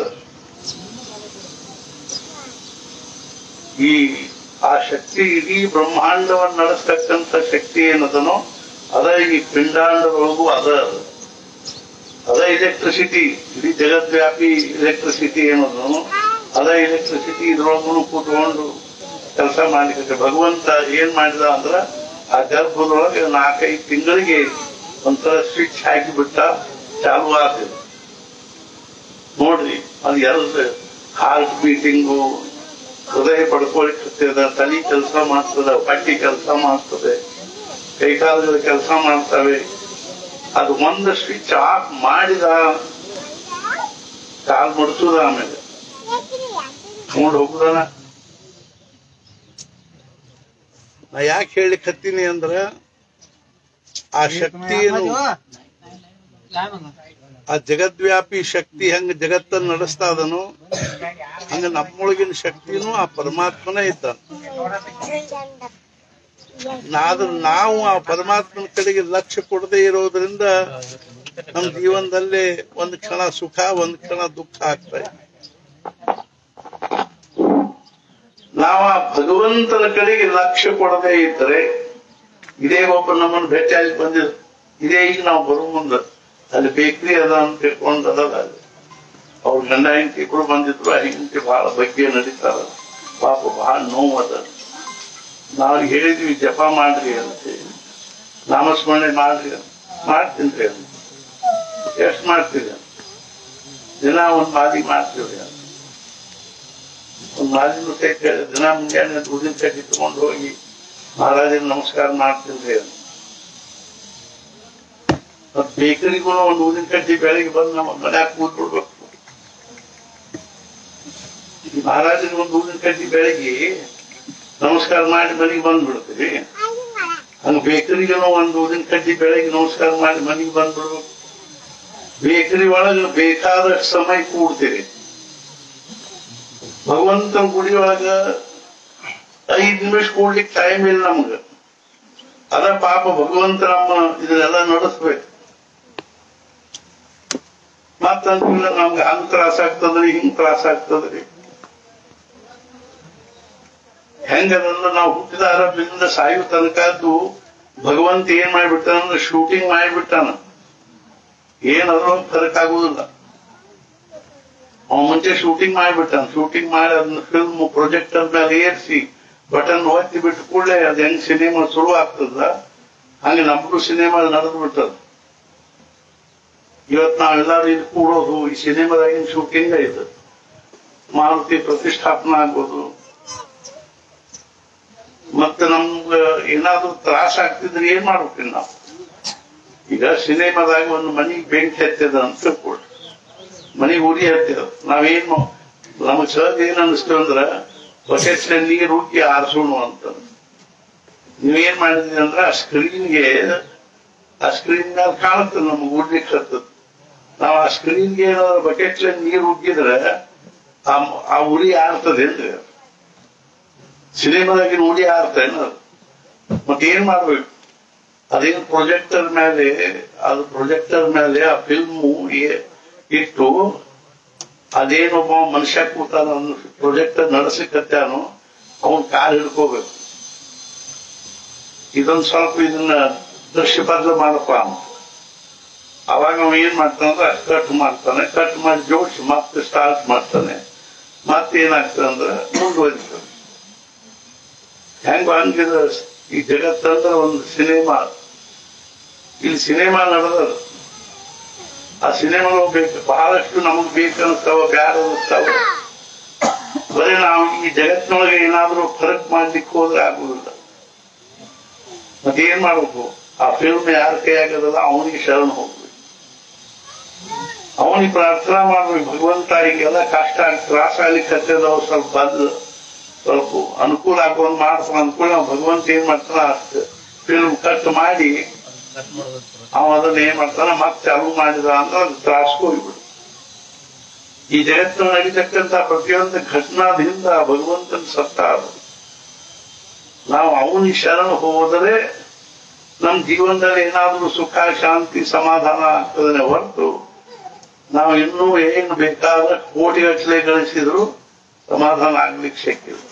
ಈ ಆ ಶಕ್ತಿ ಇಡೀ ಬ್ರಹ್ಮಾಂಡವನ್ನು ನಡೆಸ್ತಕ್ಕಂಥ ಶಕ್ತಿ ಏನದನೋ ಅದ ಈ ಪಿಂಡಾಂಡದೊಳಗೂ ಅದ ಅದ ಎಲೆಕ್ಟ್ರಿಸಿಟಿ. ಇಡೀ ಜಗದ್ವ್ಯಾಪಿ ಎಲೆಕ್ಟ್ರಿಸಿಟಿ ಏನದನೋ ಅದ ಎಲೆಕ್ಟ್ರಿಸಿಟಿ ಇದ್ರೊಳಗೂ ಕೂತ್ಕೊಂಡು ಕೆಲಸ ಮಾಡ್ಲಿಕ್ಕೆ ಭಗವಂತ ಏನ್ ಮಾಡಿದ ಅಂದ್ರ ಆ ಗರ್ಭದೊಳಗೆ ನಾಲ್ಕೈದು ತಿಂಗಳಿಗೆ ಒಂಥರ ಸ್ವಿಚ್ ಹಾಕಿಬಿಟ್ಟ, ಚಾಲು ಆಗ್ತದೆ. ನೋಡ್ರಿ, ಅದು ಎರಡು ಹಾರ್ಟ್ ಬೀಟಿಂಗು, ಹೃದಯ ಪಡ್ಕೊಳಿಕ್ತದ, ತಲೆ ಕೆಲಸ ಮಾಡ್ತದ, ಹೊಟ್ಟಿ ಕೆಲಸ ಮಾಡ್ತದೆ, ಕೈಕಾಲುಗಳ ಕೆಲಸ ಮಾಡ್ತವೆ. ಅದು ಒಂದು ಸ್ವಿಚ್ ಆಫ್ ಮಾಡಿದ ಕಾಲ್ ಮುಡ್ಸುದ, ಆಮೇಲೆ ನೋಡ್ ಹೋಗುದನ. ನಾ ಯಾಕೆ ಹೇಳಿಕ್ ಹತ್ತೀನಿ ಅಂದ್ರ ಆ ಶಕ್ತಿಯನ್ನು, ಆ ಜಗದ್ವ್ಯಾಪಿ ಶಕ್ತಿ ಹೆಂಗ ಜಗತ್ತನ್ನು ನಡೆಸ್ತಾ ಇದನೋ ಹಂಗ ನಮ್ಮೊಳಗಿನ ಶಕ್ತಿನೂ ಆ ಪರಮಾತ್ಮನೇ ಇದ್ದಾನ. ಆದ್ರೆ ನಾವು ಆ ಪರಮಾತ್ಮನ ಕಡೆಗೆ ಲಕ್ಷ್ಯ ಕೊಡದೇ ಇರೋದ್ರಿಂದ ನಮ್ಮ ಜೀವನದಲ್ಲಿ ಒಂದು ಕ್ಷಣ ಸುಖ, ಒಂದು ಕ್ಷಣ ದುಃಖ ಆಗ್ತಾ ಇದೆ. ನಾವು ಆ ಭಗವಂತನ ಕಡೆಗೆ ಲಕ್ಷ್ಯ ಕೊಡದೇ ಇದ್ರೆ, ಇದೇ ಒಬ್ಬ ನಮ್ಮನ್ನು ಭೇಟಿಯಾಗಿ ಬಂದಿದ್ರು, ಇದೇ ಈಗ ನಾವು ಬರುವ ಮುಂದೆ ಅಲ್ಲಿ ಬೇಕ್ರಿ ಅದ ಅಂತ ತಿಳ್ಕೊಂಡದ, ಅವ್ರ ಗಂಡ ಹೆಂಡತಿ ಇಬ್ರು ಬಂದಿದ್ರು. ಆ ಹೆಂಡತಿ ಬಹಳ ಬಗ್ಗೆ ನಡೀತಾರ, ಪಾಪ ಬಹಳ ನೋವದ. ನಾವು ಹೇಳಿದ್ವಿ ಜಪ ಮಾಡ್ರಿ ಅಂತ, ನಾಮಸ್ಮರಣೆ ಮಾಡ್ರಿ ಅಂತ. ಮಾಡ್ತೀನಿ ಅಂತ. ಎಷ್ಟು ಮಾಡ್ತೀರಿ ಅಂತ. ದಿನ ಒಂದ್ ಮಾದಿ ಮಾಡ್ತೀವ್ರಿ ಅಂತ. ಒಂದ್ ಮಾದಿನ ಕೈ ದಿನ ಮುಂಜಾನೆ ದುಡ್ಡಿನ ಕಟ್ಟಿ ತಗೊಂಡು ಹೋಗಿ ಮಹಾರಾಜನ ನಮಸ್ಕಾರ ಮಾಡ್ತೀನಿ ಅಂತ. ಮತ್ ಬೇಕರಿಗೂ ಒಂದು ಊರಿನ ಕಟ್ಟಿ ಬೆಳಗ್ಗೆ ಬಂದು ನಮ್ಮ ಮನ್ಯಾಗ ಕೂತ್ಬಿಡ್ಬೇಕು. ಮಹಾರಾಜನ ಒಂದು ಊರಿನ ಕಟ್ಟಿ ಬೆಳಗ್ಗೆ ನಮಸ್ಕಾರ ಮಾಡಿ ಮನೆಗೆ ಬಂದ್ಬಿಡ್ತೀವಿ. ಹಂಗ ಬೇಕರಿಗೂ ಒಂದು ಊರಿನ ಕಟ್ಟಿ ಬೆಳಗ್ಗೆ ನಮಸ್ಕಾರ ಮಾಡಿ ಮನೆಗೆ ಬಂದ್ಬಿಡ್ಬೇಕು. ಬೇಕರಿ ಒಳಗ ಬೇಕಾದಷ್ಟು ಸಮಯ ಕೂಡ್ತೀರಿ. ಭಗವಂತನ ಗುಡಿ ಒಳಗ ಐದ್ ನಿಮಿಷ ಕೂಡ್ಲಿಕ್ಕೆ ಟೈಮ್ ಇಲ್ಲ ನಮ್ಗ. ಅದ ಪಾಪ ಭಗವಂತ ನಮ್ಮ ಇದನ್ನೆಲ್ಲ ನಡೆಸ್ಬೇಕು. ಮತ್ತಂತಿಲ್ಲ ನಮ್ಗೆ ಹಂಗ್ ತ್ರಾಸ ಆಗ್ತದ್ರಿ, ಹಿಂಗ್ ತ್ರಾಸ ಆಗ್ತದ್ರಿ. ಹೆಂಗದಲ್ಲ ನಾವು ಹುಟ್ಟಿದ ಆರಂಭದಿಂದ ಸಾಯು ತನಕದ್ದು ಭಗವಂತ ಏನ್ ಮಾಡ್ಬಿಟ್ಟಾನ, ಶೂಟಿಂಗ್ ಮಾಡಿಬಿಟ್ಟಾನ. ಏನಾದ್ರೂ ಫರಕ್ ಆಗುದಿಲ್ಲ. ಅವ ಮುಂಚೆ ಶೂಟಿಂಗ್ ಮಾಡಿಬಿಟ್ಟಾನ. ಶೂಟಿಂಗ್ ಮಾಡಿ ಅದನ್ನ ಫಿಲ್ಮ್ ಪ್ರೊಜೆಕ್ಟರ್ ಮೇಲೆ ಏರಿಸಿ ಬಟನ್ ಒತ್ತಿ ಬಿಟ್ಟು ಕೂಡಲೇ ಅದ್ ಹೆಂಗ್ ಸಿನಿಮಾ ಶುರು ಆಗ್ತದ, ಹಂಗೆ ನಮ್ಗೂ ಸಿನಿಮಾ ನಡೆದು ಬಿಟ್ಟದ. ಇವತ್ ನಾವೆಲ್ಲರೂ ಇದು ಕೂಡೋದು ಈ ಸಿನಿಮಾದಾಗಿನ ಶೂಟಿಂಗ್ ಇದು. ಮಾರುತಿ ಪ್ರತಿಷ್ಠಾಪನೆ ಆಗ್ಬೋದು. ಮತ್ತೆ ನಮ್ಗ ಏನಾದ್ರು ತ್ರಾಸ ಆಗ್ತಿದ್ರೆ ಏನ್ ಮಾಡ್ಬೇಕ್ರಿ ನಾವು? ಈಗ ಸಿನಿಮಾದಾಗ ಒಂದು ಮನಿಗೆ ಬೆಂಕಿ ಹತ್ತದ ಅಂತ ತಿಳ್ಕೊಳ್ರಿ, ಮನಿಗೆ ಉರಿ ಹತ್ತಿದ. ನಾವೇನ್ ನಮಗ್ ಸಹಜ ಏನ್ ಅನಿಸ್ತೇವೆ ಅಂದ್ರ ಬಕೆಟ್ಲೆ ನೀರು ಉಕ್ಕಿ ಆರಿಸೋಣ ಅಂತ. ನೀವೇನ್ ಮಾಡಿದ್ರಿ ಅಂದ್ರ ಆ ಸ್ಕ್ರೀನ್ಗೆ, ಆ ಸ್ಕ್ರೀನ್ ಮೇಲೆ ಕಾಣುತ್ತೆ ನಮಗ್ ಉಡ್ಲಿಕ್ಕೆ ಹತ್ತದ. ನಾವ್ ಆ ಸ್ಕ್ರೀನ್ಗೆ ಏನಾದ್ರು ಬಕೆಟ್ಲೆ ನೀರು ಉಗ್ಗಿದ್ರೆ ಆ ಉರಿ ಆರ್ತದೇನ್ರಿ? ಸಿನಿಮಾದಾಗಿನ ಉಡಿ ಆರ್ತೇನ? ಮತ್ತೇನ್ ಮಾಡ್ಬೇಕು? ಅದೇನು ಪ್ರೊಜೆಕ್ಟರ್ ಮೇಲೆ, ಅದು ಪ್ರೊಜೆಕ್ಟರ್ ಮೇಲೆ ಆ ಫಿಲ್ಮು ಇಟ್ಟು ಅದೇನೊಬ್ಬ ಮನುಷ್ಯ ಕೂತಾನ ಪ್ರೊಜೆಕ್ಟರ್ ನಡೆಸಕತ್ತಾನೋ ಅವನ್ ಕಾಲ್ ಹಿಡ್ಕೋಬೇಕು. ಇದೊಂದ್ ಸ್ವಲ್ಪ ಇದನ್ನ ದೃಶ್ಯ ಬದಲು ಮಾಡಪ್ಪ ಅಂತ. ಅವಾಗ ಅವ ಏನ್ ಮಾಡ್ತಾನಂದ್ರೆ ಕಟ್ ಮಾಡ್ತಾನೆ, ಕಟ್ ಮಾಡಿ ಜೋಡಿಸಿ ಮತ್ತೆ ಸ್ಟಾರ್ಟ್ ಮಾಡ್ತಾನೆ. ಮತ್ತೇನಾಗ್ತದೆ ಅಂದ್ರೆ ಮುಂದುವರಿತಾನೆ. ಹೆಂಗ ಹಂಗಿದ ಈ ಜಗತ್ತಂದ್ರೆ ಒಂದು ಸಿನಿಮಾ. ಇಲ್ಲಿ ಸಿನಿಮಾ ನಡೆದ, ಆ ಸಿನಿಮಾ ಬೇಕು, ಬಹಳಷ್ಟು ನಮಗ್ ಬೇಕನ್ನಿಸ್ತಾವ, ಬ್ಯಾಡ ಅನ್ನಿಸ್ತಾವ. ಬರೀ ನಾವು ಈ ಜಗತ್ತಿನೊಳಗೆ ಏನಾದ್ರೂ ಫರಕ್ ಮಾಡ್ಲಿಕ್ಕೆ ಹೋದ್ರೆ ಆಗುದಿಲ್ಲ. ಮತ್ತೇನ್ ಮಾಡ್ಬೇಕು? ಆ ಫಿಲ್ಮ್ ಯಾರ ಕೈ ಆಗದಲ್ಲ ಅವನಿಗೆ ಶರಣ ಹೋಗ್ಬೇಕು, ಅವನಿಗೆ ಪ್ರಾರ್ಥನಾ ಮಾಡ್ಬೇಕು. ಭಗವಂತ ಈಗೆಲ್ಲ ಕಷ್ಟ ತ್ರಾಸ ಆಗ್ಲಿಕ್ಕೆ ಹತ್ತಿದವು, ಸ್ವಲ್ಪ ಬದಲು ಸ್ವಲ್ಪ ಅನುಕೂಲ ಆಗೋದು ಮಾಡ್ತಾನ ಅನ್ಕೊಳ್ಳಿ. ನಾವು ಭಗವಂತ ಏನ್ ಮಾಡ್ತಾನ ಅಷ್ಟು ಫಿಲ್ಮ್ ಕಟ್ ಮಾಡಿ ಅವ ಅದನ್ನ ಏನ್ ಮಾಡ್ತಾನ ಮತ್ತೆ ಚಾಲು ಮಾಡಿದ ಅಂದ್ರೆ ಅದು ತ್ರಾಸಕ್ಕೆ ಹೋಗ್ಬಿಡು. ಈ ಜಗತ್ತಿನ ನಡೀತಕ್ಕಂತ ಪ್ರತಿಯೊಂದು ಘಟನಾದಿಂದ ಭಗವಂತನ ಸತ್ತ. ನಾವು ಅವನಿಗೆ ಶರಣ ಹೋದರೆ ನಮ್ ಜೀವನದಲ್ಲಿ ಏನಾದ್ರೂ ಸುಖ, ಶಾಂತಿ, ಸಮಾಧಾನ ಆಗ್ತದೆ ಹೊರತು ನಾವು ಇನ್ನೂ ಏನು ಬೇಕಾದ ಕೋಟಿಗಟ್ಟಲೆ ಗಳಿಸಿದ್ರು ಸಮಾಧಾನ ಆಗ್ಲಿಕ್ಕೆ ಶಕ್ಯ ಇಲ್ಲ.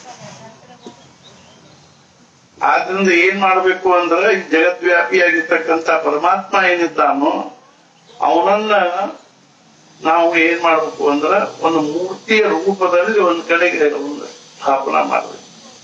ಆದ್ರಿಂದ ಏನ್ ಮಾಡ್ಬೇಕು ಅಂದ್ರೆ ಈ ಜಗದ್ವ್ಯಾಪಿಯಾಗಿರ್ತಕ್ಕಂಥ ಪರಮಾತ್ಮ ಏನಿದ್ದಾನೋ ಅವನನ್ನ ನಾವು ಏನ್ ಮಾಡ್ಬೇಕು ಅಂದ್ರ ಒಂದು ಮೂರ್ತಿಯ ರೂಪದಲ್ಲಿ ಒಂದ್ ಕಡೆಗೆ ಒಂದು ಸ್ಥಾಪನಾ ಮಾಡ್ಬೇಕು.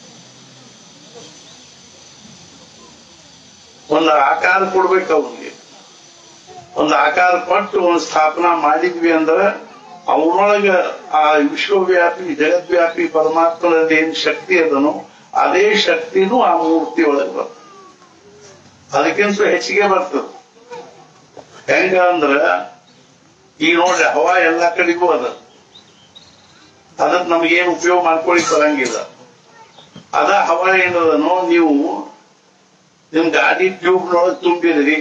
ಒಂದು ಆಕಾರ ಕೊಡ್ಬೇಕು ಅವನಿಗೆ. ಒಂದು ಆಕಾರ ಕೊಟ್ಟು ಒಂದು ಸ್ಥಾಪನಾ ಮಾಡಿದ್ವಿ ಅಂದ್ರೆ ಅವನೊಳಗ ಆ ವಿಶ್ವವ್ಯಾಪಿ ಜಗದ್ವ್ಯಾಪಿ ಪರಮಾತ್ಮನಲ್ಲಿ ಏನ್ ಶಕ್ತಿ ಅದನೋ ಅದೇ ಶಕ್ತಿನೂ ಆ ಮೂರ್ತಿ ಒಳಗೆ ಬರ್ತದೆ. ಅದಕ್ಕಿಂತ ಹೆಚ್ಚಿಗೆ ಬರ್ತದೆ. ಹೆಂಗ ಅಂದ್ರ ಈಗ ನೋಡ್ರಿ ಹವಾ ಎಲ್ಲಾ ಕಡೆಗೂ ಅದ, ಅದಕ್ಕೆ ನಮಗೇನು ಉಪಯೋಗ ಮಾಡ್ಕೊಳಿಕ್ ಬರಂಗಿಲ್ಲ. ಅದ ಹವಾ ಏನದನೋ ನೀವು ನಿಮ್ ಗಾಡಿ ಟ್ಯೂಬ್ನೊಳಗೆ ತುಂಬಿದ್ರಿ,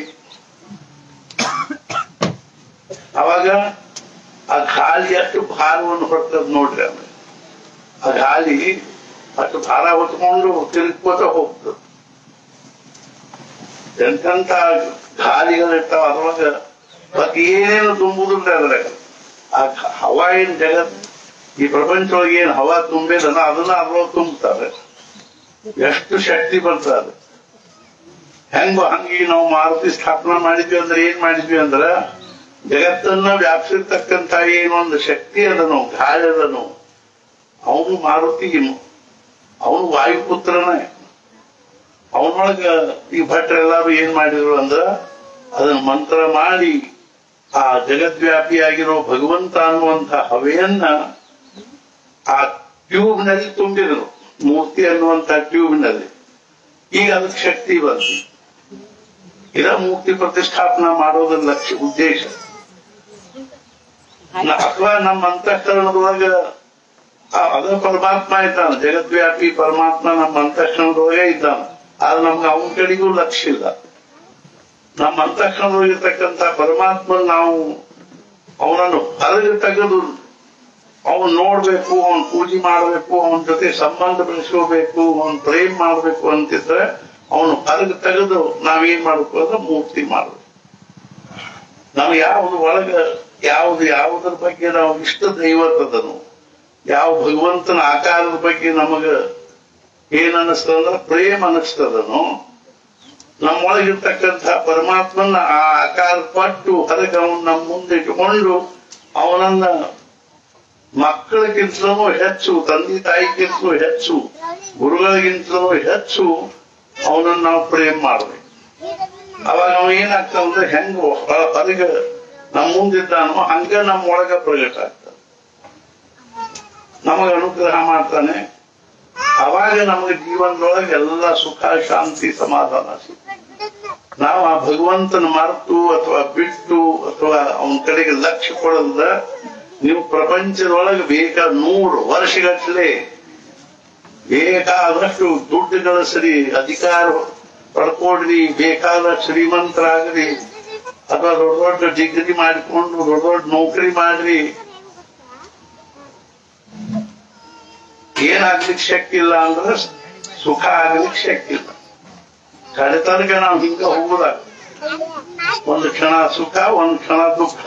ಅವಾಗ ಆ ಗಾಳಿ ಅಷ್ಟು ಭಾರವನ್ನು ಹೊರ್ತದ ನೋಡ್ರಿ. ಆಮೇಲೆ ಆ ಗಾಳಿ ಅಷ್ಟು ಭಾರ ಹೊತ್ಕೊಂಡು ತಿರುಗ್ಕೋತ ಹೋಗ್ತದೆ. ಎಂತೆಂತ ಗಾಲಿಗಳಿರ್ತಾವ ಅದ್ರೊಳಗ ಮತ್ತೆ ಏನೇನು ತುಂಬುದಿಲ್ಲ ಅದ್ರಾಗ. ಆ ಹವಾ ಏನ್ ಜಗತ್ ಈ ಪ್ರಪಂಚದೊಳಗೆ ಏನ್ ಹವಾ ತುಂಬಿದನ ಅದನ್ನ ಅದ್ರೊಳಗೆ ತುಂಬುತ್ತಾರೆ. ಎಷ್ಟು ಶಕ್ತಿ ಬರ್ತದೆ. ಹೆಂಗ ಹಂಗಿ ನಾವು ಮಾರುತಿ ಸ್ಥಾಪನಾ ಮಾಡಿದ್ವಿ ಅಂದ್ರೆ ಏನ್ ಮಾಡಿದ್ವಿ ಅಂದ್ರ ಜಗತ್ತನ್ನ ವ್ಯಾಪಿಸಿರ್ತಕ್ಕಂಥ ಏನೊಂದು ಶಕ್ತಿ ಅದನು, ಗಾಳಿ ಅದನು, ಅವನು ಮಾರುತಿ, ಅವನು ವಾಯುಪುತ್ರನೇ. ಅವನೊಳಗ ಈ ಭಟ್ರೆಲ್ಲಾರು ಏನ್ ಮಾಡಿದ್ರು ಅಂದ್ರ ಅದನ್ನ ಮಂತ್ರ ಮಾಡಿ ಆ ಜಗದ್ವ್ಯಾಪಿಯಾಗಿರೋ ಭಗವಂತ ಅನ್ನುವಂಥ ಹವೆಯನ್ನ ಆ ಟ್ಯೂಬ್ ನಲ್ಲಿ ತುಂಬಿದ್ರು, ಮೂರ್ತಿ ಅನ್ನುವಂಥ ಟ್ಯೂಬ್ ನಲ್ಲಿ. ಈಗ ಅದಕ್ಕೆ ಶಕ್ತಿ ಬಂತು. ಇದ ಮೂರ್ತಿ ಪ್ರತಿಷ್ಠಾಪನಾ ಮಾಡೋದ್ರ ಲಕ್ಷ್ಯ ಉದ್ದೇಶ. ಅಥವಾ ನಮ್ಮ ಅಂತಃಕರಣದೊಳಗ ಅದ ಪರಮಾತ್ಮ ಇದ್ದಾನ, ಜಗದ್ವ್ಯಾಪಿ ಪರಮಾತ್ಮ ನಮ್ಮ ಅಂತಃಕರಣದೊಳಗೆ ಇದ್ದಾನ. ಆದ್ರೆ ನಮ್ಗೆ ಅವನ ಕಡೆಗೂ ಲಕ್ಷ್ಯ ಇಲ್ಲ. ನಮ್ಮ ಅಂತಃಕರಣದೊಳಗಿರ್ತಕ್ಕಂಥ ಪರಮಾತ್ಮ ನಾವು ಅವನನ್ನು ಹೊರಗೆ ತೆಗೆದು ಅವನ್ ನೋಡ್ಬೇಕು, ಅವನ್ ಪೂಜೆ ಮಾಡ್ಬೇಕು, ಅವನ ಜೊತೆ ಸಂಬಂಧ ಬೆಳೆಸ್ಕೋಬೇಕು, ಅವನ್ ಪ್ರೇಮ್ ಮಾಡ್ಬೇಕು ಅಂತಿದ್ರೆ ಅವನು ಹೊರಗೆ ತೆಗೆದು ನಾವೇನ್ ಮಾಡ್ಬೇಕು ಅಂದ್ರೆ ಮೂರ್ತಿ ಮಾಡ್ಬೇಕು. ನಾವು ಯಾವ್ದು ಒಳಗ ಯಾವ್ದು ಯಾವುದ್ರ ಬಗ್ಗೆ ನಾವು ಇಷ್ಟ ದೈವತದನು, ಯಾವ ಭಗವಂತನ ಆಕಾರದ ಬಗ್ಗೆ ನಮಗ ಏನ್ ಅನ್ನಿಸ್ತದಂದ್ರ ಪ್ರೇಮ್ ಅನ್ನಿಸ್ತದನು, ನಮ್ಮೊಳಗಿರ್ತಕ್ಕಂಥ ಪರಮಾತ್ಮನ ಆ ಆಕಾರ ಪಟ್ಟು ಹೊರಗೆ ಅವನ್ ನಮ್ಮ ಮುಂದೆ ಇಟ್ಟುಕೊಂಡು ಅವನನ್ನ ಮಕ್ಕಳಿಗಿಂತಲೂ ಹೆಚ್ಚು, ತಂದೆ ತಾಯಿಗಿಂತಲೂ ಹೆಚ್ಚು, ಗುರುಗಳಿಗಿಂತಲೂ ಹೆಚ್ಚು ಅವನನ್ನ ನಾವು ಪ್ರೇಮ್ ಮಾಡ್ಬೇಕು. ಅವಾಗ ಅವ ಏನಾಗ್ತಾವಂದ್ರೆ ಹೆಂಗ ಹೊರಗೆ ನಮ್ಮ ಮುಂದಿದ್ದಾನೋ ಹಂಗ ನಮ್ಮ ಒಳಗ ಪ್ರಗಟ ಆಗ್ತಾನೆ, ನಮಗ ಅನುಗ್ರಹ ಮಾಡ್ತಾನೆ. ಅವಾಗ ನಮಗೆ ಜೀವನದೊಳಗೆ ಎಲ್ಲ ಸುಖ ಶಾಂತಿ ಸಮಾಧಾನ ಸಿಗ್ತದೆ. ನಾವು ಆ ಭಗವಂತನ ಮರೆತು ಅಥವಾ ಬಿಟ್ಟು ಅಥವಾ ಅವನ ಕಡೆಗೆ ಲಕ್ಷ್ಯ ಕೊಡಲ್ದ ನೀವು ಪ್ರಪಂಚದೊಳಗೆ ಬೇಕಾದ ನೂರು ವರ್ಷಗಟ್ಟಲೆ ಬೇಕಾದಷ್ಟು ದುಡ್ಡು ಗಳಿಸ್ರಿ, ಅಧಿಕಾರ ಪಡ್ಕೊಡ್ರಿ, ಬೇಕಾದ ಶ್ರೀಮಂತರಾಗ್ರಿ, ಅಥವಾ ದೊಡ್ಡ ದೊಡ್ಡ ಡಿಗ್ರಿ ಮಾಡಿಕೊಂಡು ದೊಡ್ಡ ದೊಡ್ಡ ನೌಕರಿ ಮಾಡ್ರಿ, ಏನಾಗ್ಲಿಕ್ಕೆ ಶಕ್ತಿ ಇಲ್ಲ ಅಂದ್ರೆ ಸುಖ ಆಗ್ಲಿಕ್ಕೆ ಶಕ್ತಿ ಇಲ್ಲ. ಕಡೆ ತನಕ ನಾವು ಹಿಂಗ ಹೋಗುದಾಗ ಒಂದು ಕ್ಷಣ ಸುಖ, ಒಂದು ಕ್ಷಣ ದುಃಖ,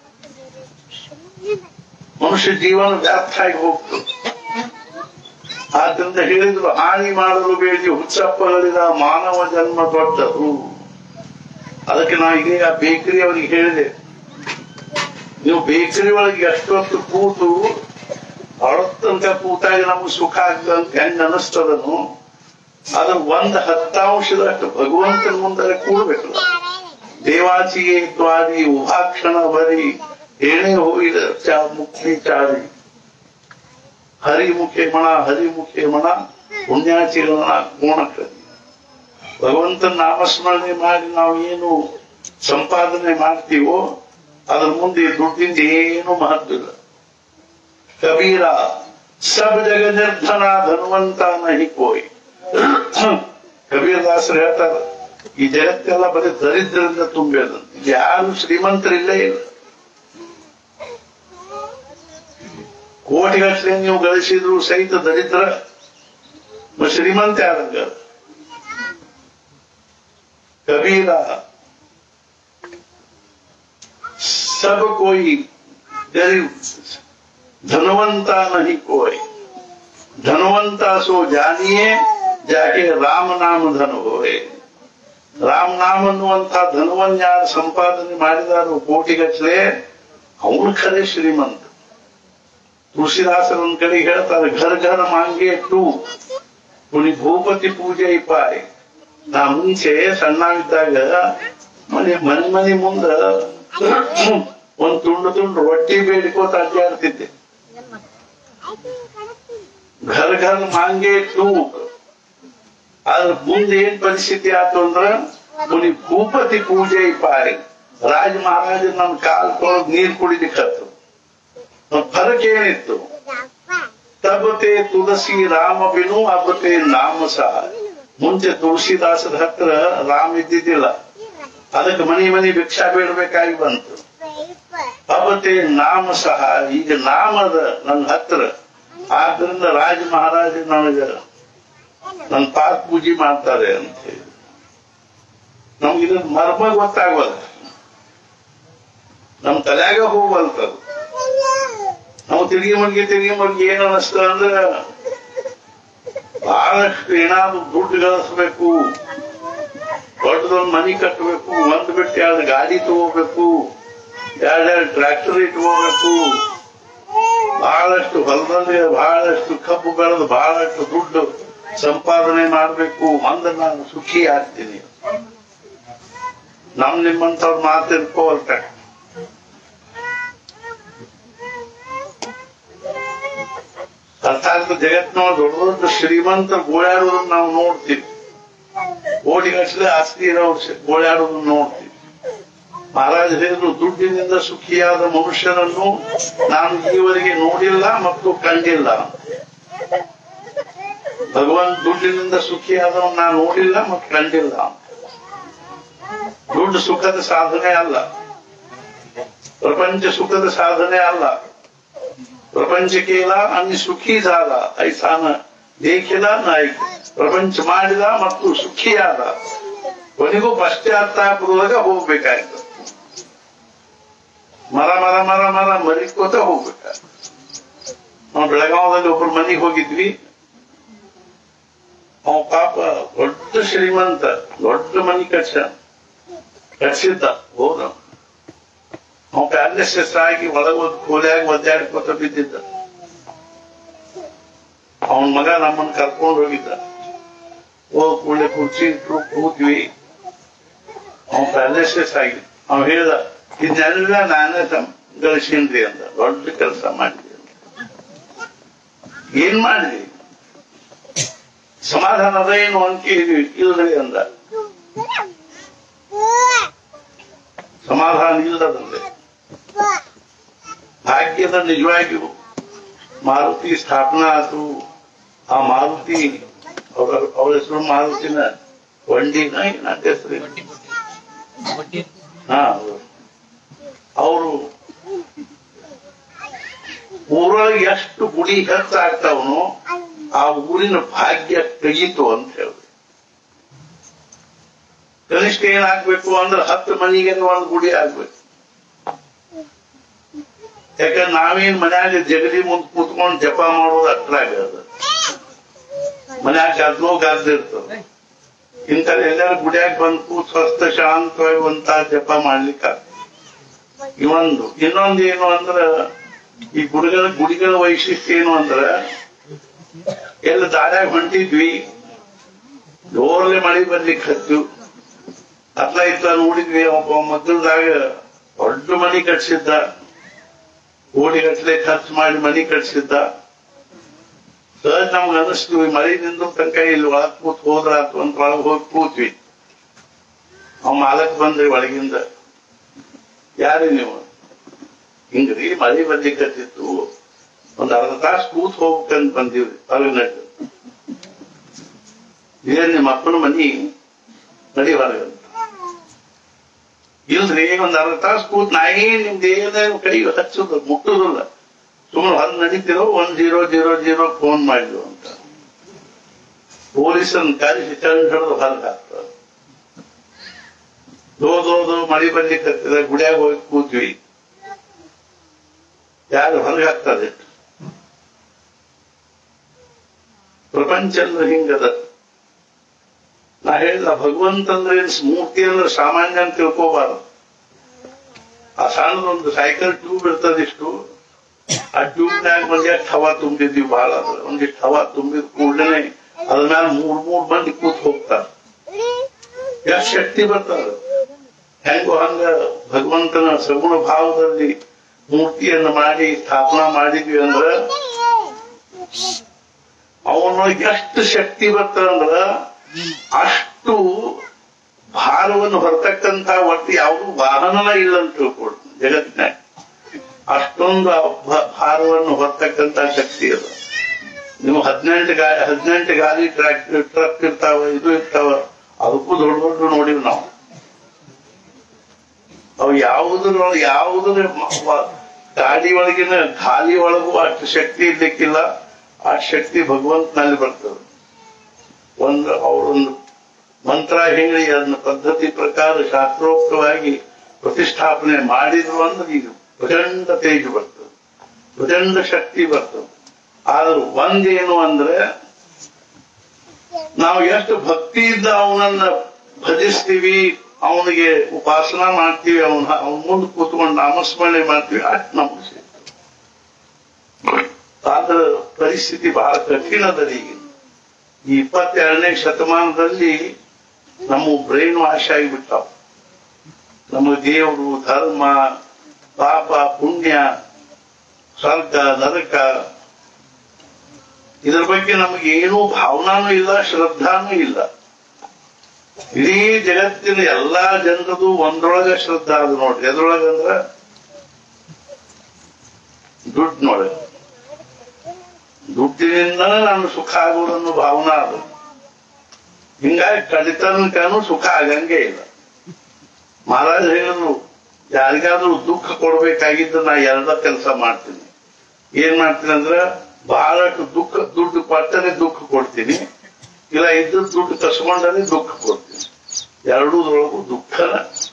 ಮನುಷ್ಯ ಜೀವನ ವ್ಯರ್ಥ ಆಗಿ ಹೋಗ್ತದೆ. ಆದ್ರಿಂದ ಹೇಳಿದ್ರು, ಹಾನಿ ಮಾಡಲು ಬೇಡಿ ಹುಚ್ಚಪ್ಪಗಳಿದ ಮಾನವ ಜನ್ಮ ದೊಡ್ಡದು. ಅದಕ್ಕೆ ನಾವು ಈಗ ಬೇಕರಿ ಅವರಿಗೆ ಹೇಳಿದೆ, ನೀವು ಬೇಕರಿ ಒಳಗೆ ಎಷ್ಟೊತ್ತು ಕೂತು ಅವಳತ್ತಂತ ಕೂತಾಗ ನಮ್ಗೆ ಸುಖ ಆಗ್ತದಂತ ಹೆಂಗ್ ಅನಿಸ್ತದನು, ಅದ್ರ ಒಂದ್ ಹತ್ತಾಂಶದಷ್ಟು ಭಗವಂತನ ಮುಂದೆ ಕೂಡ್ಬೇಕು. ದೇವಾಚಿಗೆ ದ್ವಾರಿ ಉಭಾಕ್ಷಣ ಬರಿ ಏನೇ ಹೋಗಿದ ಚಾ ಮುಕ್ತಿ ಚಾರಿ, ಹರಿಮುಖೆ ಮಣ ಹರಿಮುಖೆ ಮಣ ಪುಣ್ಯಾಚಿರಣ ಕೋಣಕರಿ. ಭಗವಂತನ ನಾಮಸ್ಮರಣೆ ಮಾಡಿ ನಾವು ಏನು ಸಂಪಾದನೆ ಮಾಡ್ತೀವೋ ಅದ್ರ ಮುಂದೆ ದುಡ್ಡಿಂದ ಏನು ಮಹತ್ವ ಇಲ್ಲ. ಕಬೀರ ಸಬ್ ಜಗ ನಿರ್ಧನ ಧನ್ವಂತ ನಹಿ ಕೋಯ್. ಕಬೀರದಾಸರು ಹೇಳ್ತಾರ, ಈ ಜಗತ್ತೆಲ್ಲ ಬರೀ ದರಿದ್ರದಿಂದ ತುಂಬಿದಂತ, ಯಾರು ಶ್ರೀಮಂತರಿಲ್ಲೇ ಇಲ್ಲ. ಕೋಟಿಗಟ್ಟಲೆ ನೀವು ಗಳಿಸಿದ್ರು ಸಹಿತ ದರಿದ್ರ, ಶ್ರೀಮಂತ ಯಾರಂಗ. ಕಬೀರ ಸಬ್ ಕೋಯಿ ಗರೀಬ್ धनवंता नहीं कोई, धनवंता सो जानिए जाके राम नाम धन होए. ರಾಮ ನಾಮ ಅನ್ನುವಂಥ ಧನವನ್ನ ಯಾರು ಸಂಪಾದನೆ ಮಾಡಿದಾರೋ ಕೋಟಿಗಟ್ಟಲೆ ಅವನು ಖರೆ ಶ್ರೀಮಂತ. ತುಳಸಿದಾಸರ ಒಂದ್ ಕಡೆ ಹೇಳ್ತಾರೆ, ಘರ ಘರ ಮಾಂಗೆ ಟು ಪುಣಿ ಭೂಪತಿ ಪೂಜೆ ಪಾಯ್. ನಾ ಮುಂಚೆ ಸಣ್ಣವಿದ್ದಾಗ ಮನೆ ಮನೆ ಮನೆ ಮುಂದ ಒಂದ್ ತುಂಡು ತುಂಡು ರೊಟ್ಟಿ ಬೇಡಿಕೋತ ಅಡ್ಡಾಡ್ತಿದ್ದೆ. ಘರ್ ಘರ್ ಮಾಂಗೆ ಟೂಕ್. ಅದ್ರ ಮುಂದೆ ಏನ್ ಪರಿಸ್ಥಿತಿ ಆಯ್ತು ಅಂದ್ರ ಮುನಿ ಭೂಪತಿ ಪೂಜೆ ಪಾಯ್ ರಾಜ ಮಹಾರಾಜ ನಮ್ ಕಾಲ್ ತೊಳೆದ್ ನೀರ್ ಕುಡಿಲಿಕ್ಕತ್ತು. ಫರಕ್ ಏನಿತ್ತು? ತಬತೆ ತುಳಸಿ ರಾಮ ಬಿನು ಅಬತೆ ನಾಮ ಸಹ. ಮುಂಚೆ ತುಳಸಿದಾಸರ ಹತ್ರ ರಾಮ ಇದ್ದಿದ್ದಿಲ್ಲ, ಅದಕ್ಕೆ ಮನಿ ಮನಿ ಭಿಕ್ಷಾ ಬೇಡಬೇಕಾಗಿ ಬಂತು. ಅಬತೆ ನಾಮ ಸಹ, ಈಗ ನಾಮದ ನನ್ನ ಹತ್ರ, ಆದ್ರಿಂದ ರಾಜ ಮಹಾರಾಜ ನನಗ ನನ್ ಪಾದ ಪೂಜೆ ಮಾಡ್ತಾರೆ ಅಂತ ಹೇಳಿ. ನಮ್ಗಿದ ಮರ್ಮ ಗೊತ್ತಾಗಲ್ಲ, ನಮ್ ತಲೆಯಾಗ ಹೋಗಲ್ತದು. ನಾವು ತಿರುಗಿ ಮರ್ಗಿ ತಿರುಗಿ ಮರ್ಗಿ ಏನ್ ಅನಿಸ್ತ ಅಂದ್ರ ಬಹಳಷ್ಟು ಏನಾದ್ರು ದುಡ್ಡು ಗಳಿಸ್ಬೇಕು, ದೊಡ್ಡದೊಂದು ಮನಿ ಕಟ್ಟಬೇಕು, ಒಂದ್ ಬಿಟ್ಟು ಎರಡು ಗಾಡಿ ತಗೋಬೇಕು, ಎರಡೆರಡು ಟ್ರ್ಯಾಕ್ಟರ್ ಇಟ್ಕೋಬೇಕು, ಬಹಳಷ್ಟು ಹೊಲದಲ್ಲಿ ಬಹಳಷ್ಟು ಕಬ್ಬು ಬೆಳೆದು ಬಹಳಷ್ಟು ದುಡ್ಡು ಸಂಪಾದನೆ ಮಾಡ್ಬೇಕು ಅಂದ್ರೆ ನಾನು ಸುಖಿ ಆಗ್ತೀನಿ. ನಮ್ ನಿಮ್ಮಂತವ್ರ ಮಾತಿರ್ಕೋಲ್ತ. ಅರ್ಥಾತ್ ಜಗತ್ತಿನ ದೊಡ್ಡ ದೊಡ್ಡ ಶ್ರೀಮಂತರು ಗೋಳಾಡೋದನ್ನ ನಾವು ನೋಡ್ತೀವಿ, ಕೋಟಿಗಟ್ಟಲೆ ಆಸ್ತಿ ಇರೋರು ಗೋಳಾಡೋದನ್ನ ನೋಡ್ತೀವಿ. ಮಹಾರಾಜ ಹೇಳಿದ್ರು, ದುಡ್ಡಿನಿಂದ ಸುಖಿಯಾದ ಮನುಷ್ಯನನ್ನು ನಾನು ಈವರೆಗೆ ನೋಡಿಲ್ಲ ಮತ್ತು ಕಂಡಿಲ್ಲ. ಭಗವಂತ ದುಡ್ಡಿನಿಂದ ಸುಖಿಯಾದವನ್ನ ನಾನು ನೋಡಿಲ್ಲ ಮತ್ತು ಕಂಡಿಲ್ಲ. ದುಡ್ಡು ಸುಖದ ಸಾಧನೆ ಅಲ್ಲ, ಪ್ರಪಂಚ ಸುಖದ ಸಾಧನೆ ಅಲ್ಲ. ಪ್ರಪಂಚ ಕೇಳ ಅన్ని ಸುಖಿ ಜಾಲ ಐಸಾನ ದೇಖಿಲ ನಾಯ್ಕ. ಪ್ರಪಂಚ ಮಾಡಿದ ಮತ್ತು ಸುಖಿಯಾದ, ಕೊನೆಗೂ ಪಶ್ಚಾತ್ತಾಪದೊಳಗ ಹೋಗ್ಬೇಕಾಯ್ತು. ಮರ ಮರ ಮರ ಮರ ಮರಿಕೋತ ಹೋಗ್ಬೇಕ. ನಾವು ಬೆಳಗಾವದಲ್ಲಿ ಒಬ್ರು ಮನೆಗೆ ಹೋಗಿದ್ವಿ. ಅವ ಪಾಪ ದೊಡ್ಡ ಶ್ರೀಮಂತ, ದೊಡ್ಡ ಮನಿ ಕಟ್ಸ ಕಟ್ಸಿದ್ದ. ಹೋದ ಅವ ಪ್ಯಾರಲಿಸಿಸ್ ಆಗಿ ಒಳಗ ಕೋಲಿಯಾಗಿ ಒದ್ದಾಡ್ಕೋತ ಬಿದ್ದಿದ್ದ. ಅವನ ಮಗ ನಮ್ಮನ್ನ ಕರ್ಕೊಂಡು ಹೋಗಿದ್ದ. ಹೋದ್ ಕೂಡಲೇ ಕುರ್ಚಿ ಇಟ್ರು, ಕೂತ್ವಿ. ಅವ ಪ್ಯಾರಲಿಸಿಸ್ ಆಗಿ ಅವ ಹೇಳ್ದ, ಇದನ್ನೆಲ್ಲ ನಾನೇ ಗಳಿಸಿನ್ರಿ ಅಂತ. ದೊಡ್ಡ ಕೆಲಸ ಮಾಡಿದ್ವಿ ಅಂತ. ಏನ್ ಮಾಡಿದ್ವಿ? ಸಮಾಧಾನ ಅದ ಏನು ಅಂಕಿ ಇಲ್ರಿ ಅಂದ. ಸಮಾಧಾನ ಇಲ್ಲದಂದ್ರೆ ಭಾಗ್ಯದ ನಿಜವಾಗಿಯೂ ಮಾರುತಿ ಸ್ಥಾಪನಾ ಆತು. ಆ ಮಾರುತಿ ಅವ್ರ ಅವ್ರ ಹೆಸರು ಮಾರುತಿನ ವಂಡಿನ ನನ್ನ ಹೆಸರು ಹಾ ಅವರು ಊರೊಳಗೆ ಎಷ್ಟು ಗುಡಿ ಹೆಚ್ಚಾಗ್ತಾವನೋ ಆ ಊರಿನ ಭಾಗ್ಯ ತೆಗೀತು ಅಂತ ಹೇಳಿ. ಕನಿಷ್ಠ ಏನಾಗ್ಬೇಕು ಅಂದ್ರೆ ಹತ್ತು ಮನೆಗೆ ಒಂದು ಗುಡಿ ಆಗ್ಬೇಕು. ಯಾಕಂದ್ರೆ ನಾವೇನ್ ಮನ್ಯಾಗ ಜಗಲಿ ಮುಂದೆ ಕೂತ್ಕೊಂಡು ಜಪ ಮಾಡೋದು ಅಷ್ಟಾಗದ. ಮನ್ಯಾಗ ಗದ್ಲೋ ಗದ್ದಿರ್ತದೆ. ಇಂಥ ಎಲ್ಲರೂ ಗುಡಿಯಾಗ ಬಂದು ಕೂತ್ ಸ್ವಸ್ಥ ಶಾಂತವಂತ ಜಪ ಮಾಡ್ಲಿಕ್ಕ ಇವೊಂದು. ಇನ್ನೊಂದು ಏನು ಅಂದ್ರ, ಈ ಗುಡಿಗಳ ಗುಡಿಗಳ ವೈಶಿಷ್ಟ್ಯ ಏನು ಅಂದ್ರ, ಎಲ್ಲ ದಾರ್ಯಾಗ ಹೊಂಟಿದ್ವಿ, ಜೋರ್ಲೆ ಮಳಿ ಬರ್ಲಿಕ್ಕೆ ಹತ್ತು ಅತ್ಲ ಇತ್ಲ ನೋಡಿದ್ವಿ. ಒಬ್ಬ ಮಗ್ಗಲ್ದಾಗ ದೊಡ್ಡ ಮನಿ ಕಟ್ಸಿದ್ದ, ಕೋಟಿಗಟ್ಲೆ ಖರ್ಚು ಮಾಡಿ ಮನಿ ಕಟ್ಸಿದ್ದ. ಸಹಜ ನಮ್ಗೆ ಅನಿಸ್ತು, ಮಳಿ ನಿಂದ ತನಕ ಇಲ್ಲಿ ಒಳಗ್ ಕೂತ್ ಹೋದ್ರ ಅಥವಾ ಅಂತ ಒಳಗ್ ಹೋಗಿ ಕೂತ್ವಿ. ಅವ್ ಮಾಲಕ್ ಬಂದ್ರಿ ಒಳಗಿಂದ, ಯಾರಿ ನೀವು? ಹಿಂಗ್ರಿ ಮಳಿ ಬರ್ಲಿಕ್ಕತ್ತಿತ್ತು, ಒಂದ್ ಅರ್ಧ ತಾಸು ಕೂತ್ ಹೋಗ್ಬೇಕಂತ ಬಂದಿವ್ರಿ ಹೊರಗಿನ. ಇದೇನ್ ನಿಮ್ಮ ಅಪ್ಪನ ಮನಿ, ನಡಿ ಹೊರಗಂತ. ಇಲ್ರಿ ಒಂದ್ ಅರ್ಧ ತಾಸು ಕೂತ್ ನಾಯಿ ನಿಮ್ದು ಏನೇನು ಕೈ ಹಚ್ಚುದು ಮುಟ್ಟುದಿಲ್ಲ, ಸುಮ್ಮನೆ ಹೊರ ನಡೀತಿರೋ ಒಂದ್ ಜೀರೋ ಜೀರೋ ಜೀರೋ ಫೋನ್ ಮಾಡಿದ್ರು ಅಂತ ಪೊಲೀಸನ್ ಕರೆಸಿ ಚಂದ ಹಿಡಿದು ಹೊರಗೆ ಹಾಕ್ತಾರೆ. ದೋದೋದು ಮಳಿ ಬರ್ಲಿಕ್ಕೆ ಗುಡಿಯಾಗ ಹೋಗಿ ಕೂತ್ವಿ, ಯಾರು ಹೊರಗೆ ಹಾಕ್ತಾರೆ? ಪ್ರಪಂಚ ಅಂದ್ರೆ ಹಿಂಗದ. ನಾ ಹೇಳಿದ, ಭಗವಂತ ಅಂದ್ರೆ ಮೂರ್ತಿ ಅಂದ್ರೆ ಸಾಮಾನ್ಯ ಅಂತ ತಿಳ್ಕೋಬಾರದು. ಆ ಸಣ್ಣದೊಂದು ಸೈಕಲ್ ಟ್ಯೂಬ್ ಇರ್ತದಿಷ್ಟು, ಆ ಟ್ಯೂಬ್ನಾಗ ಒಂದಿಷ್ಟು ಹವಾ ತುಂಬಿದ್ವಿ. ಬಹಳ ಅಂದ್ರೆ ಒಂದಿಷ್ಟು ಹವಾ ತುಂಬಿದ ಕೂಡಲೇ ಅದ್ರ ಮ್ಯಾಲ ಮೂರ್ ಮೂರ್ ಮಂದಿ ಕೂತ್ ಹೋಗ್ತಾರ. ಎಷ್ಟು ಶಕ್ತಿ ಬರ್ತಾರ. ಹೆಂಗೋ ಹಂಗ ಭಗವಂತನ ಸಗುಣ ಭಾವದಲ್ಲಿ ಮೂರ್ತಿಯನ್ನು ಮಾಡಿ ಸ್ಥಾಪನಾ ಮಾಡಿದ್ವಿ ಅಂದ್ರ ಅವನು ಎಷ್ಟು ಶಕ್ತಿ ಬರ್ತಂದ್ರ ಅಷ್ಟು ಭಾರವನ್ನು ಹೊರತಕ್ಕಂತ ಒಟ್ಟು ಯಾವುದು ವಾಹನನ ಇಲ್ಲ ಅಂತ ತಿಳ್ಕೊಡು ಜಗತ್ತಿನಾಗ. ಅಷ್ಟೊಂದು ಭಾರವನ್ನು ಹೊರತಕ್ಕಂತ ಶಕ್ತಿ ಅದು. ನೀವು ಹದಿನೆಂಟು ಗಾಡಿ ಹದಿನೆಂಟು ಗಾಡಿ ಟ್ರಾಕ್ ಟ್ರಕ್ ಇರ್ತಾವ, ಇದು ಇರ್ತಾವ, ಅದಕ್ಕೂ ದೊಡ್ಡ ದೊಡ್ಡ ನೋಡಿವಿ ನಾವು. ಅವು ಯಾವುದ್ರ ಯಾವುದ್ರ ಗಾಡಿ ಒಳಗಿನ ಗಾಲಿ ಒಳಗೂ ಅಷ್ಟು ಶಕ್ತಿ ಇರ್ಲಿಕ್ಕಿಲ್ಲ. ಆ ಶಕ್ತಿ ಭಗವಂತನಲ್ಲಿ ಬರ್ತದೆ. ಒಂದು ಅವರೊಂದು ಮಂತ್ರ ಹೇಳಿ ಅದನ್ನ ಪದ್ಧತಿ ಪ್ರಕಾರ ಶಾಸ್ತ್ರೋಕ್ತವಾಗಿ ಪ್ರತಿಷ್ಠಾಪನೆ ಮಾಡಿದ್ರು ಅಂದ್ರೆ ಈಗ ಪ್ರಚಂಡ ತೇಜ ಬರ್ತದೆ, ಪ್ರಚಂಡ ಶಕ್ತಿ ಬರ್ತದೆ. ಆದ್ರೆ ಒಂದೇನು ಅಂದ್ರೆ ನಾವು ಎಷ್ಟು ಭಕ್ತಿಯಿಂದ ಅವನನ್ನ ಭಜಿಸ್ತೀವಿ, ಅವನಿಗೆ ಉಪಾಸನಾ ಮಾಡ್ತೀವಿ, ಅವನ ಅವನ ಮುಂದೆ ಕೂತ್ಕೊಂಡು ನಾಮಸ್ಮರಣೆ ಮಾಡ್ತೀವಿ, ಅಷ್ಟು ನಮಗೆ ಸಿಗ್ತದೆ. ಆದ್ರ ಪರಿಸ್ಥಿತಿ ಬಹಳ ಕಠಿಣದಲ್ಲಿ ಈಗ ಈ ಇಪ್ಪತ್ತೆರಡನೇ ಶತಮಾನದಲ್ಲಿ ನಮ್ಮ ಬ್ರೈನ್ ವಾಶ್ ಆಗಿಬಿಟ್ಟಾವ. ನಮ್ಮ ದೇವರು, ಧರ್ಮ, ಪಾಪ, ಪುಣ್ಯ, ಸ್ವರ್ಗ, ನರಕ ಇದರ ಬಗ್ಗೆ ನಮಗೆ ಏನೂ ಭಾವನಾನೂ ಇಲ್ಲ, ಶ್ರದ್ಧಾನೂ ಇಲ್ಲ. ಇಡೀ ಜಗತ್ತಿನ ಎಲ್ಲಾ ಜನರದು ಒಂದ್ರೊಳಗ ಶ್ರದ್ಧಾ ಅದು ನೋಡ್ರಿ. ಎದ್ರೊಳಗಂದ್ರ ದುಡ್ಡಿನೊಳಗೆ. ದುಡ್ಡಿನಿಂದನೇ ನಾನು ಸುಖ ಆಗೋದನ್ನು ಭಾವನಾ ಅದು. ಹಿಂಗಾಗಿ ಕಡಿತನಕನೂ ಸುಖ ಆಗಂಗೆ ಇಲ್ಲ. ಮಹಾರಾಜ್ ಹೇಳಿದ್ರು, ಯಾರಿಗಾದ್ರೂ ದುಃಖ ಕೊಡ್ಬೇಕಾಗಿದ್ದು ನಾ ಎಲ್ಲ ಕೆಲಸ ಮಾಡ್ತೀನಿ. ಏನ್ ಮಾಡ್ತೀನಿ ಅಂದ್ರ ಬಹಳಷ್ಟು ದುಃಖ ದುಡ್ಡು ಕೊಟ್ಟರೆ ದುಃಖ ಕೊಡ್ತೀನಿ, ಇಲ್ಲ ಇದ್ದ ದುಡ್ಡು ಕಸ್ಕೊಂಡರೆ ದುಃಖ ಕೊಡ್ತೀನಿ. ಎರಡೂದ್ರೊಳಗೂ ದುಃಖನ.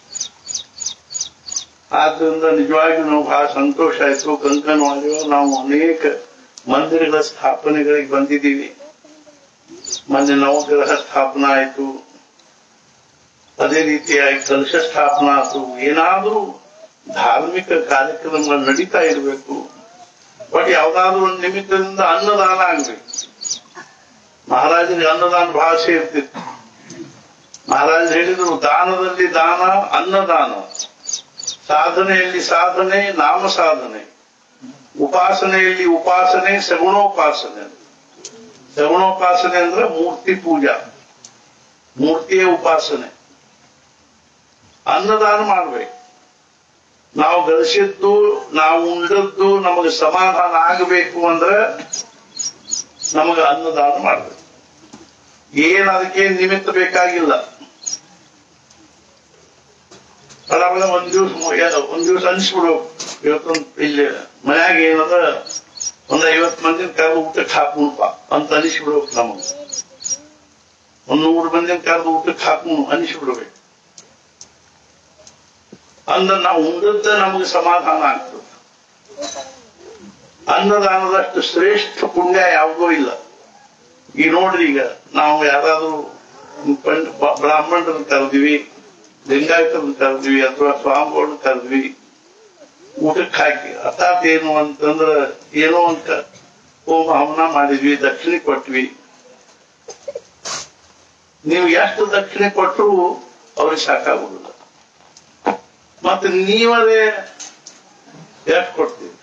ಆದ್ರಿಂದ ನಿಜವಾಗಿ ನಾವು ಬಹಳ ಸಂತೋಷ ಆಯ್ತು. ಕಂಕಣವಾಗಿ ನಾವು ಅನೇಕ ಮಂದಿರಗಳ ಸ್ಥಾಪನೆಗಳಿಗೆ ಬಂದಿದ್ದೀವಿ. ಮೊನ್ನೆ ನವಗ್ರಹ ಸ್ಥಾಪನಾ ಆಯ್ತು, ಅದೇ ರೀತಿಯಾಗಿ ಕಲಶ ಸ್ಥಾಪನಾ ಆಯ್ತು. ಏನಾದ್ರೂ ಧಾರ್ಮಿಕ ಕಾರ್ಯಕ್ರಮಗಳು ನಡೀತಾ ಇರಬೇಕು. ಬಟ್ ಯಾವ್ದಾದ್ರು ಒಂದು ನಿಮಿತ್ತದಿಂದ ಅನ್ನದಾನ ಆಗ್ಬೇಕು. ಮಹಾರಾಜರಿಗೆ ಅನ್ನದಾನ ಭಾಷೆ ಇರ್ತಿತ್ತು. ಮಹಾರಾಜ ಹೇಳಿದ್ರು, ದಾನದಲ್ಲಿ ದಾನ, ಅನ್ನದಾನ, ಸಾಧನೆಯಲ್ಲಿ ಸಾಧನೆ, ನಾಮ ಸಾಧನೆ, ಉಪಾಸನೆಯಲ್ಲಿ ಉಪಾಸನೆ, ಸಗುಣೋಪಾಸನೆ. ಸಗುಣೋಪಾಸನೆ ಅಂದ್ರೆ ಮೂರ್ತಿ ಪೂಜಾ, ಮೂರ್ತಿಯ ಉಪಾಸನೆ. ಅನ್ನದಾನ ಮಾಡ್ಬೇಕು. ನಾವು ಗಳಿಸಿದ್ದು, ನಾವು ಉಂಡದ್ದು ನಮಗೆ ಸಮಾಧಾನ ಆಗಬೇಕು ಅಂದ್ರೆ ನಮಗ ಅನ್ನದಾನ ಮಾಡ್ಬೇಕು. ಏನ್ ಅದಕ್ಕೆ ನಿಮಿತ್ತ ಬೇಕಾಗಿಲ್ಲ. ಅದಾವಾಗ ಒಂದ್ ದಿವ್ಸ ಒಂದ್ ದಿವ್ಸ ಅನ್ಸ್ಬಿಡು, ಇವತ್ತೊಂದು ಇಲ್ಲಿ ಮನ್ಯಾಗ ಏನದ ಒಂದ್ ಐವತ್ ಮಂದಿನ ಕರೆದು ಊಟಕ್ಕೆ ಹಾಕುಣಪ್ಪ ಅಂತ ಅನಿಸ್ಬಿಡ್ಬೇಕು. ನಮಗ ಒಂದ್ ನೂರು ಮಂದಿನ ಕರೆದು ಊಟಕ್ಕೆ ಹಾಕು ಅನಿಸ್ಬಿಡ್ಬೇಕು. ಅಂದ್ರೆ ನಾವು ಉಂಡದ್ದ ನಮಗೆ ಸಮಾಧಾನ ಆಗ್ತದೆ. ಅನ್ನದಾನದಷ್ಟು ಶ್ರೇಷ್ಠ ಪುಣ್ಯ ಯಾವುದೋ ಇಲ್ಲ. ಈಗ ನೋಡ್ರಿ, ಈಗ ನಾವು ಯಾರಾದ್ರೂ ಬ್ರಾಹ್ಮಣರನ್ನ ಕರೆದ್ವಿ, ಲಿಂಗಾಯತರನ್ನ ಕರೆದ್ವಿ, ಅಥವಾ ಸ್ವಾಮಿಗಳನ್ನ ಕರೆದ್ವಿ, ಊಟಕ್ಕೆ ಹಾಕಿ ಅರ್ಥಾತ್ ಏನು ಅಂತಂದ್ರ ಏನೋ ಅಂತ ಹೋಮ ಹವನ ಮಾಡಿದ್ವಿ, ದಕ್ಷಿಣೆ ಕೊಟ್ವಿ. ನೀವು ಎಷ್ಟು ದಕ್ಷಿಣೆ ಕೊಟ್ಟರು ಅವ್ರಿಗೆ ಸಾಕಾಗುದಿಲ್ಲ. ಮತ್ತೆ ನೀವರೇ ಎಷ್ಟು ಕೊಡ್ತೀವಿ?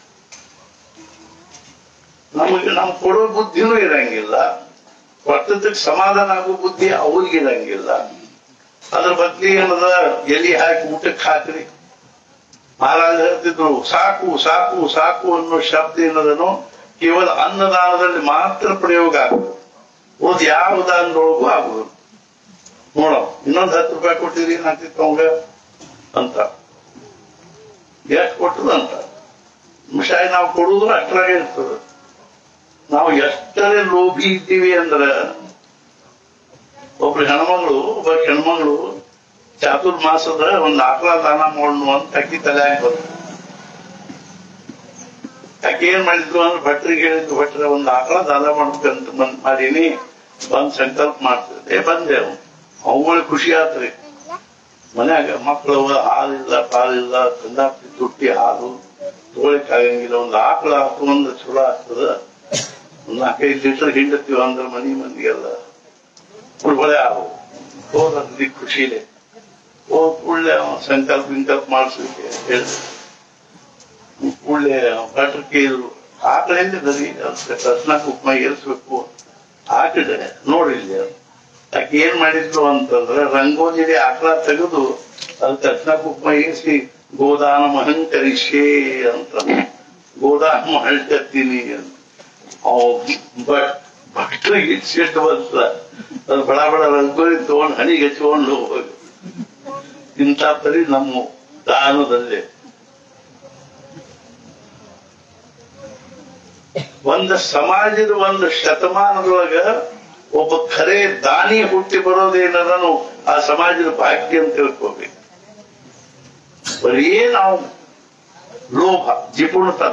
ನಮಗೆ ನಮ್ ಕೊಡೋ ಬುದ್ಧಿನೂ ಇರಂಗಿಲ್ಲ, ಕೊಟ್ಟದಕ್ಕೆ ಸಮಾಧಾನ ಆಗೋ ಬುದ್ಧಿ ಅವ್ರಿಗೆ ಇರಂಗಿಲ್ಲ. ಅದ್ರ ಬದ್ಲಿ ಏನದ ಎಲಿ ಹಾಕಿ ಊಟಕ್ಕೆ ಹಾಕ್ರಿ. ಮಹಾರಾಜ ಹೇಳ್ತಿದ್ರು, ಸಾಕು ಸಾಕು ಸಾಕು ಅನ್ನೋ ಶಬ್ದ ಏನದನೋ ಕೇವಲ ಅನ್ನದಾನದಲ್ಲಿ ಮಾತ್ರ ಪ್ರಯೋಗ ಆಗುದು. ಓದ್ ಯಾವ ದಾನದೊಳಗೂ ಆಗುದು. ನೋಡೋ, ಇನ್ನೊಂದು ಹತ್ತು ರೂಪಾಯಿ ಕೊಟ್ಟಿರಿ ಏನಾಗ್ತಿತ್ತು ಅವಂಗ ಅಂತ, ಎಷ್ಟು ಕೊಟ್ಟರು ಅಂತ. ಮಿಠಾಯಿ ನಾವು ಕೊಡುದು ಅಷ್ಟರಾಗೆ ಇರ್ತದೆ. ನಾವು ಎಷ್ಟರೇ ಲೋಭಿ ಇದ್ದೀವಿ ಅಂದ್ರ, ಒಬ್ರು ಹೆಣ್ಮಗಳು ಒಬ್ಬ ಹೆಣ್ಮಗಳು ಚಾತುರ್ಮಾಸದ ಒಂದ್ ಆಕಳ ದಾನ ಮಾಡೋಣ ಅಂತ ಅಕ್ಕಿ ತಲೆಯಾಗಿ ಬಂತು. ಅಕ್ಕಿ ಏನ್ ಮಾಡಿದ್ರು ಅಂದ್ರೆ ಭಟ್ರಿಗೆ ಹೇಳಿದ್ರು, ಭಟ್ರ ಒಂದ್ ಆಕಳ ದಾನ ಮಾಡ್ಬೇಕಂತ ಬಂದ್ ಮಾಡೀನಿ, ಬಂದ್ ಸಂಕಲ್ಪ ಮಾಡ್ತಿದ್ದೆ. ಬಂದೆವು. ಅವುಗಳಿಗೆ ಖುಷಿ ಆತ್ರಿ. ಮನ್ಯಾಗ ಮಕ್ಕಳು ಹಾಲಿಲ್ಲ, ಪಾಲಿಲ್ಲ, ಕಂದಾಪಿ ತುಟ್ಟಿ ಹಾಲು ತಗೊಳಿಕ್ ಆಗಂಗಿಲ್ಲ. ಒಂದ್ ಆಕಳ ಹಾಕೊಂಡ್ ಚಲೋ ಆಗ್ತದ. ಒಂದ್ ನಾಲ್ಕೈದು ಲೀಟರ್ ಹಿಂಡತ್ತೀವ ಅಂದ್ರೆ ಮನಿ ಮಂದಿಗೆಲ್ಲ ಉಳ್ಬಳೆ ಆಗು ಹೋದ್ರಿ ಖುಷಿಲೆ. ಹೋದ ಕೂಡಲೇ ಸಂಕಲ್ಪ ವಿಂಕಲ್ಪ ಮಾಡಿಸ್ಲಿಕ್ಕೆ ಹೇಳಿದ್ರು. ಕೂಡಲೇ ಭಟ್ರು ಕೇಳಿದ್ರು, ಆಕಳೆಲ್ಲಿದ್ರಿ ಕೃಷ್ಣ ಕುಕ್ಮ ಏರಿಸ್ಬೇಕು. ಆಕಡೆ ನೋಡಿಲ್ಲ. ಆಕೆ ಏನ್ ಮಾಡಿದ್ರು ಅಂತಂದ್ರೆ ರಂಗೋಲಿಗೆ ಆಕಳ ತೆಗೆದು ಅದು ಕೃಷ್ಣ ಕುಕ್ಮ ಏರಿಸಿ ಗೋದಾನ ಮಹಂಕರಿಷೇ ಅಂತ ಗೋದಾನ ಮಾಡ್ತೀನಿ ಅಂತ. ಬಟ್ ಭಕ್ತರಿಗೆ ಸಿಟ್ಟು ಬಂತ. ಅದು ಬಡ ಬಡ ರಂಗೋಲಿ ತಗೊಂಡು ಹಣಿಗೆ ಹಚ್ಕೊಂಡು ಹೋಗಿ ಇಂಥ ಪರಿ ನಮ್ಮ ದಾನದಲ್ಲಿ ಒಂದು ಸಮಾಜದ ಒಂದು ಶತಮಾನದೊಳಗ ಒಬ್ಬ ಖರೆ ದಾನಿ ಹುಟ್ಟಿ ಬರೋದೇನೂ ಆ ಸಮಾಜದ ಭಾಗ್ಯ ಅಂತ ತಿಳ್ಕೋಬೇಕು. ಬರೀ ನಾವು ಲೋಭ ಜಿಪುಣತನ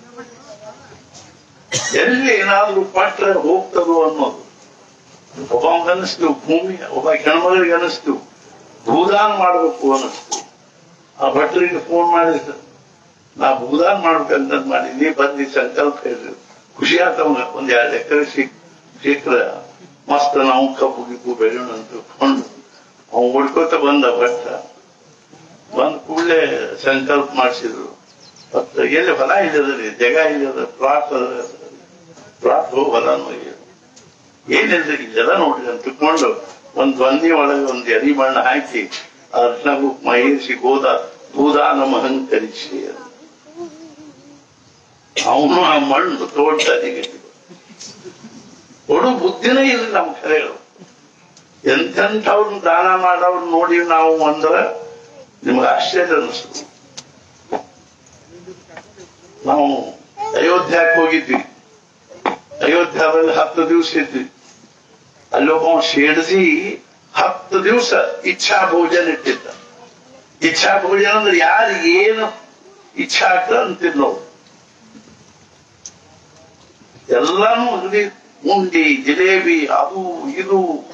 ಎಲ್ಲಿ ಏನಾದ್ರೂ ಪಟ್ರೆ ಹೋಗ್ತದೋ ಅನ್ನೋದು. ಒಬ್ಬ ಅನಿಸ್ತು ಭೂಮಿ, ಒಬ್ಬ ಹೆಣ್ಮಗಳಿಗೆ ಅನಿಸ್ತು ಭೂದಾನ ಮಾಡ್ಬೇಕು ಅನಿಸ್ತು. ಆ ಭಟ್ರಿಗೆ ಫೋನ್ ಮಾಡಿದ್ರು, ನಾ ಭೂದಾನ ಮಾಡ್ಬೇಕಂತ ಮಾಡಿ ನೀ ಬಂದು ಸಂಕಲ್ಪ ಹೇಳಿದ್ರು. ಖುಷಿ ಆತವಂಗ ಒಂದ್ ಎರಡು ಎಕರೆ ಸಿಕ್ ಸಿಕ್ಕ್ರ ಮಸ್ತ್ ನಾವು ಕಬ್ಬು ಗಿಬ್ಬು ಬೆಳೆಯೋಣ ಅಂತ ತಿಳ್ಕೊಂಡು ಅವ್ ಹುಡ್ಕೋತ ಬಂದ. ಭಟ್ಟ ಬಂದ ಕೂಡಲೇ ಸಂಕಲ್ಪ ಮಾಡಿಸಿದ್ರು. ಮತ್ತ ಎಲ್ಲಿ ಹೊಲ ಇಲ್ಲದ್ರಿ, ಜಗ ಇಲ್ಲದ, ಪ್ಲಾಟ್ ಪ್ಲಾಟ್ ಹೊಲನೂ ಏನಿಲ್ರಿ, ಇಲ್ಲೆಲ್ಲ ನೋಡ್ರಿ ಅಂತ ತಿಳ್ಕೊಂಡು ಒಂದ್ ಧ್ವನಿ ಒಳಗೆ ಒಂದ್ ಎರಿ ಮಣ್ಣು ಹಾಕಿ ಅರ್ಶನ ಕುಕ್ಮ ಏರಿಸಿ ಗೋದ ಭೂದಾನ ಮಹಂಕರಿಸಿ ಅವನು ಆ ಮಣ್ಣು ತೋಡ್ತಾನೆ. ಕೊಡು ಬುದ್ಧಿನೇ ಇಲ್ಲ ನಮ್ಮ ಕರೆಗಳು. ಎಂತೆಂಥವ್ರನ್ನ ದಾನ ಮಾಡೋರು ನೋಡಿ ನಾವು ಅಂದ್ರೆ ನಿಮ್ಗೆ ಆಶ್ಚರ್ಯ ಅನಿಸ್ತು. ನಾವು ಅಯೋಧ್ಯಕ್ಕೆ ಹೋಗಿದ್ವಿ. ಅಯೋಧ್ಯದಲ್ಲಿ ಹತ್ತು ದಿವಸ ಇದ್ವಿ. ಅಲ್ಲೊಬ್ಬ ಶೇಡ್ಜಿ ಹತ್ತು ದಿವಸ ಇಚ್ಛಾ ಭೋಜನ ಇಟ್ಟಿದ್ದ. ಇಚ್ಛಾ ಭೋಜನ ಅಂದ್ರೆ ಯಾರು ಏನು ಇಚ್ಛಾ ಆಗ್ತದೆ ಅಂತಿಲ್ಲ. ಎಲ್ಲಾನು ಅಗದಿ ಉಂಡಿ ಜಿಲೇಬಿ ಅದು ಇದು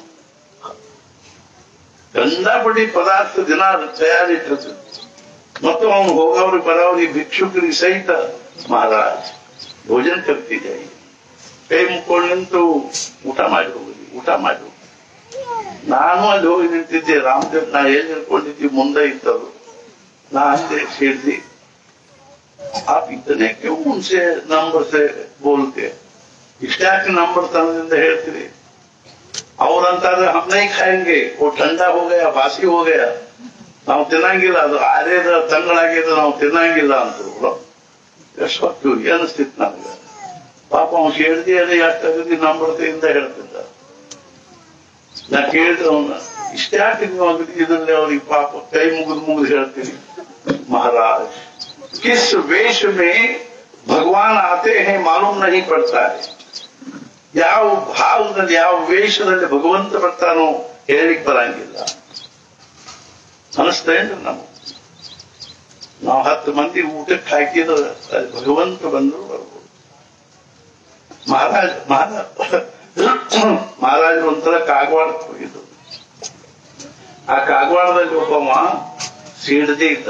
ಗಂಡಾಪಡಿ ಪದಾರ್ಥ ದಿನ ತಯಾರಿಟ್ಟಿರ್ತದೆ. ಮತ್ತು ಅವನು ಹೋಗೋವ್ರಿಗೆ ಬರೋವ್ರಿಗೆ ಭಿಕ್ಷುಕರಿಗೆ ಸಹಿತ ಮಹಾರಾಜ್ ಭೋಜನ ಕರ್ತಿದ್ದೆ, ಕೈ ಮುಕ್ಕೊಂಡು ನಿಂತು ಊಟ ಮಾಡಿ ಹೋಗಿ ಊಟ ಮಾಡಿ ಹೋಗಿ. ನಾನು ಅಲ್ಲಿ ಹೋಗಿ ನಿಂತಿದ್ದೆ. ರಾಮದೇವ್ ನಾ ಎಲ್ಲಿ ನಿಂತ್ಕೊಂಡಿದ್ವಿ ಮುಂದೆ ಇತ್ತದು. ನಾ ಅಂದೆ ಸೇರಿಸಿ आप इतने क्यों उनसे नंबर से बोलते, इष्टाक नंबर तनದಿಂದ ಹೇಳ್ತೀರಿ. ಅವ್ರಂತಾರೆ हम नहीं खाएंगे, वो ठंडा हो गया, बासी हो गया, ನಾವು ತಿನ್ನಂಗಿಲ್ಲ, ಅದು ಆರೇದ ತಂಗಳಾಗಿದ್ದು ನಾವು ತಿನ್ನಂಗಿಲ್ಲ ಅಂತರು. ಎಷ್ಟು ಅನಿಸ್ತಿತ್ತು ನನಗೆ. ಪಾಪ ಅವ್ನು ಕೇಳ್ದಿ ಅದೇ ಎಷ್ಟಾಗದಿ ನಂಬರ್ತೆಯಿಂದ ಹೇಳ್ತಿದ್ದ. ನಾ ಕೇಳಿದ್ರೆ ಅವನ್ನ ಇಷ್ಟಾಕ ನೀವು ಇದರಲ್ಲಿ ಅವ್ರಿಗೆ ಪಾಪ ಕೈ ಮುಗಿದು ಮುಗಿದು ಹೇಳ್ತೀನಿ, महाराज किस वेश में भगवान आते हैं मालूम नहीं पड़ता है. ಯಾವ ಭಾವದಲ್ಲಿ ಯಾವ ವೇಷದಲ್ಲಿ ಭಗವಂತ ಬರ್ತಾನೋ ಹೇಳಿಕ್ ಬರಂಗಿಲ್ಲ. ಅನಿಸ್ತಾ ಏನ್ರಿ ನಾವು ನಾವು ಹತ್ತು ಮಂದಿ ಊಟಕ್ಕೆ ಹಾಕಿದ್ರೆ ಭಗವಂತ ಬಂದ್ರು ಬರ್ಬೋದು. ಮಹಾರಾಜ್ ಮಹಾರಾಜ್ ಮಹಾರಾಜ್ ಒಂಥರ ಕಾಗವಾಡಕ್ಕೆ ಹೋಗಿದ್ದು. ಆ ಕಾಗವಾಡದಲ್ಲಿ ಒಬ್ಬವ ಸೀಡದೆ ಇದ್ದ.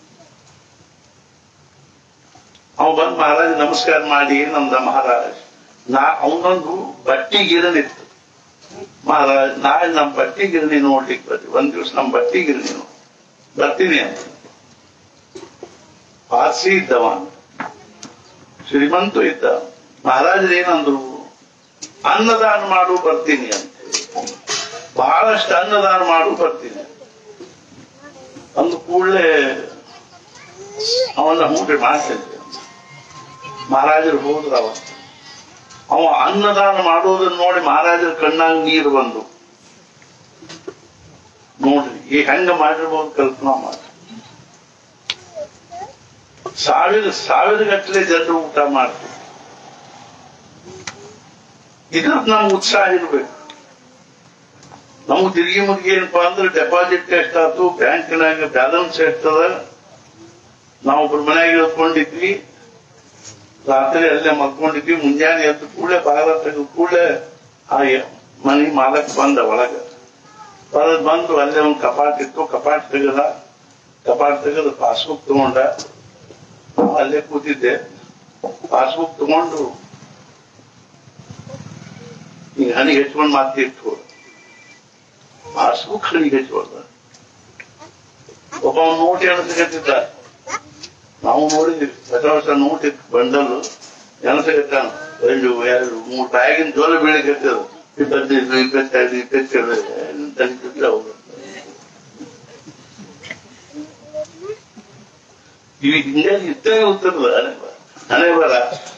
ಅವ ಬಂದ್ ಮಹಾರಾಜ್ ನಮಸ್ಕಾರ ಮಾಡಿ ನಮ್ದ ಮಹಾರಾಜ್ ನಾ ಅವನೊಂದು ಬಟ್ಟಿ ಗಿರಣಿತ್ತು. ಮಹಾರಾಜ್ ನಾಳೆ ನಮ್ ಬಟ್ಟಿ ಗಿರಣಿ ನೋಡ್ಲಿಕ್ಕೆ ಬರ್ತೀವಿ, ಒಂದ್ ದಿವ್ಸ ನಮ್ ಬಟ್ಟಿ ಗಿರಣಿ ಬರ್ತೀನಿ ಅಂತ. ಪಾರ್ಸಿ ಇದ್ದವ, ಶ್ರೀಮಂತ ಇದ್ದ. ಮಹಾರಾಜರು ಏನಂದ್ರು, ಅನ್ನದಾನ ಮಾಡು ಬರ್ತೀನಿ ಅಂತ. ಬಹಳಷ್ಟು ಅನ್ನದಾನ ಮಾಡು ಬರ್ತೀನಿ ಅಂದ ಕೂಡಲೇ ಅವನ್ನ ಹೂಡ್ರಿ ಮಾಡ್ತಿದ್ದೆ. ಮಹಾರಾಜರು ಹೋದ್ರ ಅವ ಅವ ಅನ್ನದಾನ ಮಾಡೋದನ್ನ ನೋಡಿ ಮಹಾರಾಜರ ಕಣ್ಣಾಗ ನೀರು ಬಂದು, ನೋಡ್ರಿ ಈ ಹೆಂಗ ಮಾಡಿರ್ಬೋದು ಕಲ್ಪನಾ ಮಾಡಿ. ಸಾವಿರ ಸಾವಿರ ಗಟ್ಟಲೆ ಜನರು ಊಟ ಮಾಡ್ತೀವಿ. ಇದ್ರ ನಮ್ಗೆ ಉತ್ಸಾಹ ಇರ್ಬೇಕು. ನಮ್ಗೆ ತಿರುಗಿ ಮುರುಗಿ ಏನಪ್ಪಾ ಅಂದ್ರೆ ಡೆಪಾಸಿಟ್ ಎಷ್ಟಾಯ್ತು, ಬ್ಯಾಂಕಿನಾಗ ಬ್ಯಾಲೆನ್ಸ್ ಎಷ್ಟದ. ನಾವೊಬ್ರು ಮನೆಯಾಗ ಇಳ್ಕೊಂಡಿದ್ವಿ, ರಾತ್ರಿ ಅಲ್ಲೇ ಮಲ್ಕೊಂಡಿದ್ವಿ. ಮುಂಜಾನೆ ಎದ್ದು ಕೂಡಲೇ ಬಾಗಿಲ ತೆಗೆದು ಕೂಡಲೇ ಆ ಮನೆ ಮಾಲಕ್ ಬಂದ ಒಳಗ ಬರದ್ ಬಂದು ಅಲ್ಲೇ ಒಂದು ಕಪಾಟ್ ಇತ್ತು. ಕಪಾಟ್ ತೆಗದ ಕಪಾಟ್ ತೆಗೆದು ಪಾಸ್ಬುಕ್ ತಗೊಂಡ. ಅಲ್ಲೇ ಕೂತಿದ್ದೆ. ಪಾಸ್ಬುಕ್ ತಗೊಂಡು ಈಗ ಹಣಿಗೆ ಹೆಚ್ಕೊಂಡು ಮಾತಿ ಇಟ್ಟು ಪಾಸ್ಬುಕ್ ಹಣಿಗೆ ಹೆಚ್ಕೊಳ್ದ. ಒಬ್ಬ ನೋಟ್ ಎಣಸಕತ್ತಿದ್ದ, ನಾವು ನೋಡಿದ್ವಿ ಹೊಸ ಹೊಸ ನೋಟ್ ಇತ್ತು ಬಂಡಲ್ಲು ಎಣಸಕತ್ತಾನ, ಎರಡು ಎರಡು ಮೂರು ಬ್ಯಾಗಿನ ಜೋಲ ಬೀಳಕತ್ತದ, ಇಪ್ಪತ್ತೈದು ಇಪ್ಪತ್ತೆರಡು ಇಪ್ಪತ್ತೇಳು ತನಿಸಿದ್ರೆ ಅವರು ಈಗ ಹಿಂಗೆ ಇಷ್ಟೇ ಉತ್ತರದ ಹಣೆ ಬರ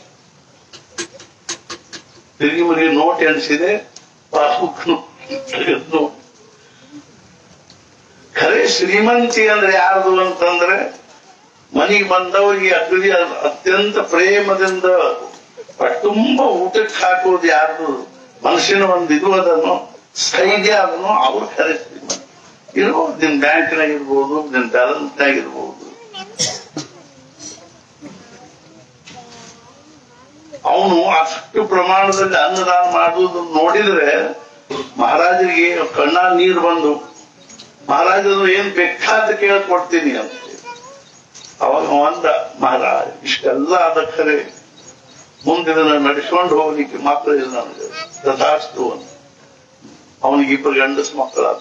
ತಿರುಗಿ ಮರಿ ನೋಟ್ ಎಣಿಸಿದೆ, ಪಾಸ್ಬುಕ್ ನೋಟ್. ಖರೆ ಶ್ರೀಮಂತಿ ಅಂದ್ರೆ ಯಾರ್ದು ಅಂತಂದ್ರೆ ಮನೆಗೆ ಬಂದವರಿಗೆ ಅಗದಿ ಅತ್ಯಂತ ಪ್ರೇಮದಿಂದ ತುಂಬ ಊಟಕ್ಕೆ ಹಾಕೋದು ಯಾರ್ದು ಮನುಷ್ಯನ ಒಂದು ಇದು ಅದನ್ನು ಸ್ಥೈರ್ಯ ಅದನ್ನು ಅವ್ರು ಖರೆ ಶ್ರೀಮಂತ ಇರ್ಬೋದು. ನಿಮ್ ಬ್ಯಾಂಕ್ನಾಗ ಇರ್ಬೋದು, ನಿಮ್ ಬ್ಯಾಲೆನ್ಸ್ನಾಗ ಇರ್ಬೋದು. ಅವನು ಅಷ್ಟು ಪ್ರಮಾಣದಲ್ಲಿ ಅನ್ನದಾನ ಮಾಡುವುದು ನೋಡಿದ್ರೆ ಮಹಾರಾಜರಿಗೆ ಕಣ್ಣಾಲ್ ನೀರು ಬಂದು, ಮಹಾರಾಜರು ಏನ್ ಬೇಕಾದ ಕೇಳ್ಕೊಡ್ತೀನಿ ಅಂತ. ಅವಾಗ ಒಂದ ಮಹಾರಾಜ್ ಇಷ್ಟೆಲ್ಲ ಆದ ಖರೆ ಮುಂದಿನ ನಡೆಸ್ಕೊಂಡು ಹೋಗ್ಲಿಕ್ಕೆ ಮಕ್ಕಳಿಲ್ಲ ನನಗೆ, ತಥಾಸ್ತು ಅಂತ. ಅವನಿಗೆ ಇಬ್ಬರು ಗಂಡಸ ಮಕ್ಕಳಾದ.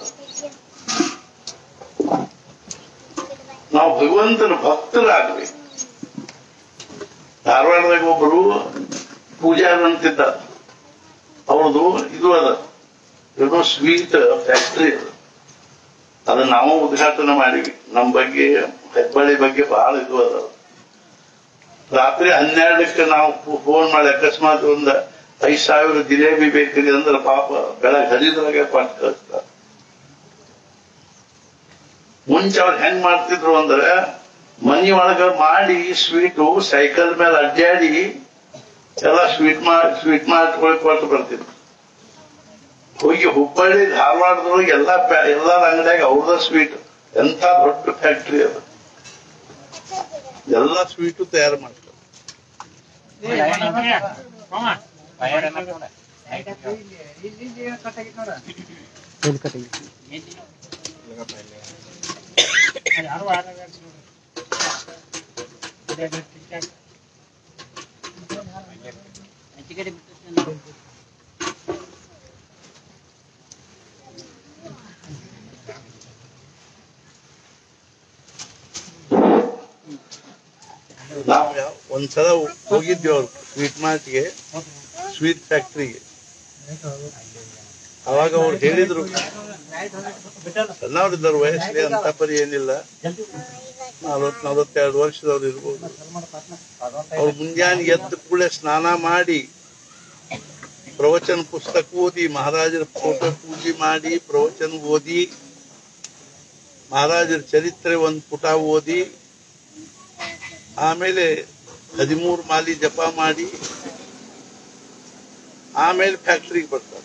ನಾವು ಭಗವಂತನ ಭಕ್ತರಾಗ್ಬೇಕು. ಧಾರವಾಡದಾಗ ಒಬ್ಬರು ಪೂಜಾರ್ ಅಂತಿದ್ದ, ಅವ್ರದು ಇದು ಅದ ಏನೋ ಸ್ವೀಟ್ ಫ್ಯಾಕ್ಟ್ರಿ ಅದು. ಅದನ್ನ ನಾವು ಉದ್ಘಾಟನೆ ಮಾಡಿವಿ. ನಮ್ಮ ಬಗ್ಗೆ ಹೆಬ್ಬಳ್ಳಿ ಬಗ್ಗೆ ಬಹಳ ಇದು ಅದ. ರಾತ್ರಿ ಹನ್ನೆರಡಕ್ಕೆ ನಾವು ಫೋನ್ ಮಾಡಿ ಅಕಸ್ಮಾತ್ ಒಂದ ಐದ್ ಸಾವಿರ ಜಿಲೇಬಿ ಬೇಕ್ರಿ ಅಂದ್ರೆ ಪಾಪ ಬೆಳಗ್ಗೆ ಹರಿದ್ರಾಗೆ ಪಾಠ ಕಳಿಸ್ತಾರೆ. ಮುಂಚೆ ಅವ್ರು ಹೆಂಗ್ ಮಾಡ್ತಿದ್ರು ಅಂದ್ರೆ ಮನಿ ಒಳಗ ಮಾಡಿ ಸ್ವೀಟು ಸೈಕಲ್ ಮೇಲೆ ಅಡ್ಡಾಡಿ ಎಲ್ಲ ಸ್ವೀಟ್ ಮಾಡಿ ಸ್ವೀಟ್ ಮಾಡ್ಕೊಳಕ್ ಕೊಟ್ಟು ಬರ್ತಿದ್ರು. ಹೋಗಿ ಹುಬ್ಬಳ್ಳಿ ಧಾರವಾಡದೊಳಗೆ ಎಲ್ಲಾ ಎಲ್ಲಾರ ಅಂಗಡಿಯಾಗ ಅವ್ರದ ಸ್ವೀಟ್, ಎಂತ ದೊಡ್ಡ ಫ್ಯಾಕ್ಟ್ರಿ ಅದು, ಎಲ್ಲಾ ಸ್ವೀಟು ತಯಾರು ಮಾಡ್ತಾರೆ. ನಾವು ಒಂದ್ಸಲ ಹೋಗಿದ್ವಿ ಅವ್ರು ಸ್ವೀಟ್ ಮಾರ್ಟ್ಗೆ, ಸ್ವೀಟ್ ಫ್ಯಾಕ್ಟ್ರಿಗೆ. ಅವಾಗ ಅವ್ರು ಹೇಳಿದ್ರು, ಸಣ್ಣವ್ರಿದ್ದರು ವಯಸ್ಸಿಗೆ, ಅಂತ ಪರಿ ಏನಿಲ್ಲ, ನಲ್ವತ್ ನಲ್ವತ್ತೆರಡು ವರ್ಷದವ್ರು ಇರ್ಬೋದು. ಅವ್ರು ಮುಂಜಾನೆ ಎದ್ದ ಕೂಡಲೇ ಸ್ನಾನ ಮಾಡಿ ಪ್ರವಚನ ಪುಸ್ತಕ ಓದಿ, ಮಹಾರಾಜರ ಫೋಟೋ ಪೂಜೆ ಮಾಡಿ ಪ್ರವಚನ ಓದಿ, ಮಹಾರಾಜರ ಚರಿತ್ರೆ ಒಂದು ಪುಟ ಓದಿ, ಆಮೇಲೆ ಹದಿಮೂರು ಮಾಲಿ ಜಪ ಮಾಡಿ ಆಮೇಲೆ ಫ್ಯಾಕ್ಟ್ರಿಗೆ ಬರ್ತಾರೆ.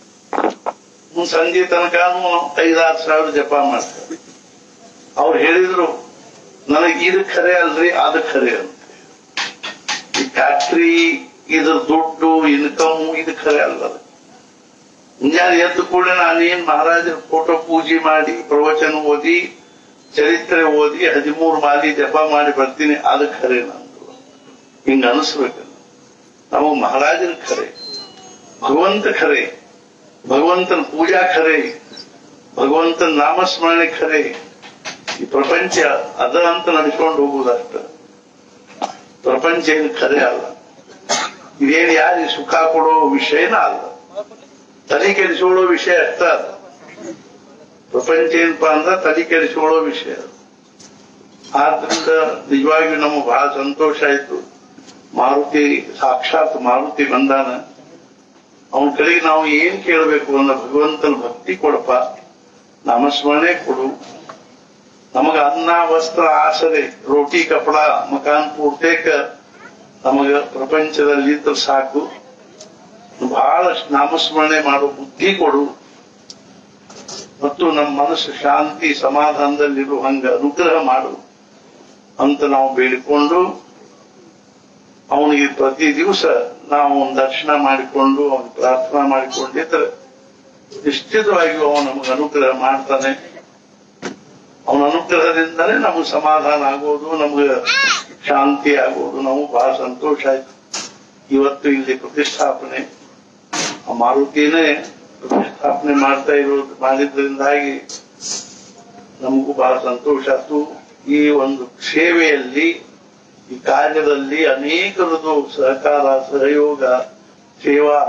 ಸಂಜೆ ತನಕ ಐದಾರು ಸಾವಿರ ಜಪ ಮಾಡ್ತಾರೆ. ಅವ್ರು ಹೇಳಿದ್ರು, ನನಗೆ ಇದು ಖರೆ ಅಲ್ರಿ, ಅದು ಖರೆ ಅಂತ. ಈ ಫ್ಯಾಕ್ಟ್ರಿ ಇದ್ರ ದುಡ್ಡು ಇನ್ಕಮ್ ಇದು ಖರೆ ಅಲ್ಲ. ಮುಂಜಾನೆ ಎದ್ದು ಕೂಡ ನಾನೇನ್ ಮಹಾರಾಜರ ಫೋಟೋ ಪೂಜೆ ಮಾಡಿ ಪ್ರವಚನ ಓದಿ ಚರಿತ್ರೆ ಓದಿ ಹದಿಮೂರು ಮಾಲಿ ಜಪ ಮಾಡಿ ಬರ್ತೀನಿ, ಅದು ಖರೆ ನಂದು. ಹಿಂಗ ಅನಿಸ್ಬೇಕು. ನಾವು ಮಹಾರಾಜನ ಖರೆ, ಭಗವಂತ ಖರೆ, ಭಗವಂತನ ಪೂಜಾ ಖರೆ, ಭಗವಂತನ ನಾಮಸ್ಮರಣೆ ಖರೆ. ಈ ಪ್ರಪಂಚ ಅದ ಅಂತ ನಡೆಸ್ಕೊಂಡು ಹೋಗುವುದಷ್ಟ. ಪ್ರಪಂಚ ಏನು ಖರೆ ಅಲ್ಲ. ಇದೇನು ಯಾರಿಗೆ ಸುಖ ಕೊಡೋ ವಿಷಯನ ಅಲ್ಲ, ತಲೆ ಕೆಡಿಸಿಕೊಳ್ಳೋ ವಿಷಯ ಅಷ್ಟ ಅದ. ಪ್ರಪಂಚ ಏನಪ್ಪಾ ಅಂದ್ರೆ ತಲೆ ಕೆಡಿಸಿಕೊಳ್ಳೋ ವಿಷಯ. ಆದ್ರಿಂದ ನಿಜವಾಗಿಯೂ ನಮಗೆ ಬಹಳ ಸಂತೋಷ ಆಯ್ತು. ಮಾರುತಿ ಸಾಕ್ಷಾತ್ ಮಾರುತಿ ಬಂದಾನ. ಅವನ ಕಡೆಗೆ ನಾವು ಏನ್ ಕೇಳಬೇಕು ಅಂದ್ರೆ, ಭಗವಂತನ ಭಕ್ತಿ ಕೊಡಪ್ಪ, ನಾಮಸ್ಮರಣೆ ಕೊಡು, ನಮಗ ಅನ್ನ ವಸ್ತ್ರ ಆಸರೆ ರೋಟಿ ಕಪಡ ಮಕಾನ್ ಪೂರ್ತೇಕ ನಮಗ ಪ್ರಪಂಚದಲ್ಲಿ ಇದ್ರೆ ಸಾಕು, ಬಹಳಷ್ಟು ನಾಮಸ್ಮರಣೆ ಮಾಡೋ ಬುದ್ಧಿ ಕೊಡು, ಮತ್ತು ನಮ್ಮ ಮನಸ್ಸು ಶಾಂತಿ ಸಮಾಧಾನದಲ್ಲಿರುವ ಹಂಗ ಅನುಗ್ರಹ ಮಾಡು ಅಂತ ನಾವು ಬೇಡಿಕೊಂಡು, ಅವನಿಗೆ ಪ್ರತಿ ದಿವಸ ನಾವು ಒಂದು ದರ್ಶನ ಮಾಡಿಕೊಂಡು ಅವನಿಗೆ ಪ್ರಾರ್ಥನಾ ಮಾಡಿಕೊಂಡಿದ್ರೆ ನಿಶ್ಚಿತವಾಗಿಯೂ ಅವನು ನಮಗೆ ಅನುಗ್ರಹ ಮಾಡ್ತಾನೆ. ಅವನ ಅನುಗ್ರಹದಿಂದಲೇ ನಮಗೆ ಸಮಾಧಾನ ಆಗೋದು, ನಮ್ಗೆ ಶಾಂತಿ ಆಗೋದು. ನಮಗೂ ಬಹಳ ಸಂತೋಷ ಆಯ್ತು. ಇವತ್ತು ಇಲ್ಲಿ ಪ್ರತಿಷ್ಠಾಪನೆ ಆ ಮಾರುತಿನೇ ಪ್ರತಿಷ್ಠಾಪನೆ ಮಾಡ್ತಾ ಇರೋದು ಮಾಡಿದ್ರಿಂದಾಗಿ ನಮಗೂ ಬಹಳ ಸಂತೋಷ ಆಯ್ತು. ಈ ಒಂದು ಸೇವೆಯಲ್ಲಿ ಈ ಕಾರ್ಯದಲ್ಲಿ ಅನೇಕರದು ಸಹಕಾರ ಸಹಯೋಗ ಸೇವಾ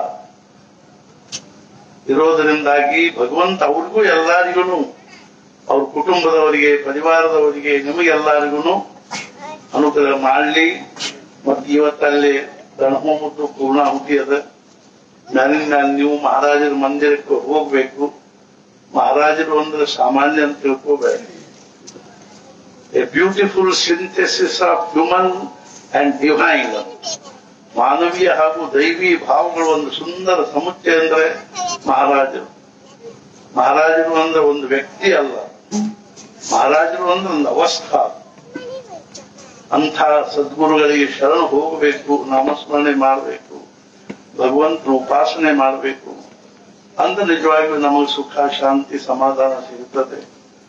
ಇರೋದರಿಂದಾಗಿ ಭಗವಂತ ಅವ್ರಿಗೂ ಎಲ್ಲರಿಗೂ ಅವ್ರ ಕುಟುಂಬದವರಿಗೆ ಪರಿವಾರದವರಿಗೆ ನಿಮಗೆಲ್ಲರಿಗೂ ಅನುಗ್ರಹ ಮಾಡಲಿ. ಮತ್ತು ಇವತ್ತಲ್ಲಿ ಗಣಹೋಮದ್ದು ಪೂರ್ಣಾಹುತಿ ಅದ. ನಾನಿಂದ ನೀವು ಮಹಾರಾಜರ ಮಂದಿರಕ್ಕೆ ಹೋಗ್ಬೇಕು. ಮಹಾರಾಜರು ಅಂದ್ರೆ ಸಾಮಾನ್ಯ ಅಂತ ತಿಳ್ಕೋಬೇಕು. A beautiful synthesis of human and divine. ಮಾನವೀಯ ಹಾಗೂ ದೈವಿ ಭಾವಗಳು ಒಂದು ಸುಂದರ ಸಮುಚ್ಚಯ ಅಂದ್ರೆ ಮಹಾರಾಜರು. ಮಹಾರಾಜರು ಅಂದ್ರೆ ಒಂದು ವ್ಯಕ್ತಿ ಅಲ್ಲ, ಮಹಾರಾಜರು ಅಂದ್ರೆ ಒಂದು ಅವಸ್ಥಾ. ಅಂಥ ಸದ್ಗುರುಗಳಿಗೆ ಶರಣ ಹೋಗಬೇಕು, ನಾಮಸ್ಮರಣೆ ಮಾಡಬೇಕು, ಭಗವಂತನ ಉಪಾಸನೆ ಮಾಡಬೇಕು. ಅಂದ್ರೆ ನಿಜವಾಗಿಯೂ ನಮಗೆ ಸುಖ ಶಾಂತಿ ಸಮಾಧಾನ ಸಿಗುತ್ತದೆ.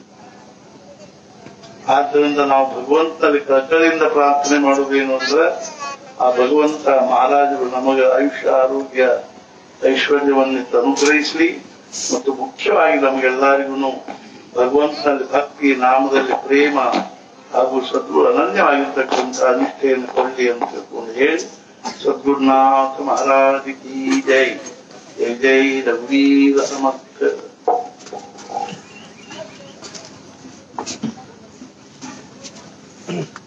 ಆದ್ದರಿಂದ ನಾವು ಭಗವಂತನಲ್ಲಿ ಕಳಕಳಿಯಿಂದ ಪ್ರಾರ್ಥನೆ ಮಾಡುವುದೇನು ಅಂದ್ರೆ ಆ ಭಗವಂತ ಮಹಾರಾಜರು ನಮಗೆ ಆಯುಷ್ಯ ಆರೋಗ್ಯ ಐಶ್ವರ್ಯವನ್ನು ಅನುಗ್ರಹಿಸಲಿ. ಮತ್ತು ಮುಖ್ಯವಾಗಿ ನಮಗೆಲ್ಲರಿಗೂ ಭಗವಂತನಲ್ಲಿ ಭಕ್ತಿ ನಾಮದಲ್ಲಿ ಪ್ರೇಮ ಹಾಗೂ ಸದ್ಗುರು ಅನನ್ಯವಾಗಿರ್ತಕ್ಕಂಥ ನಿಷ್ಠೆಯನ್ನು ಕೊಡಲಿ ಅಂತ ತಿಳ್ಕೊಂಡು ಹೇಳಿ ಸದ್ಗುರುನಾಥ ಮಹಾರಾಜ ಕಿ ಜೈ. ಜೈ ಜೈ ರಘುವೀರ ಸಮರ್ಥ.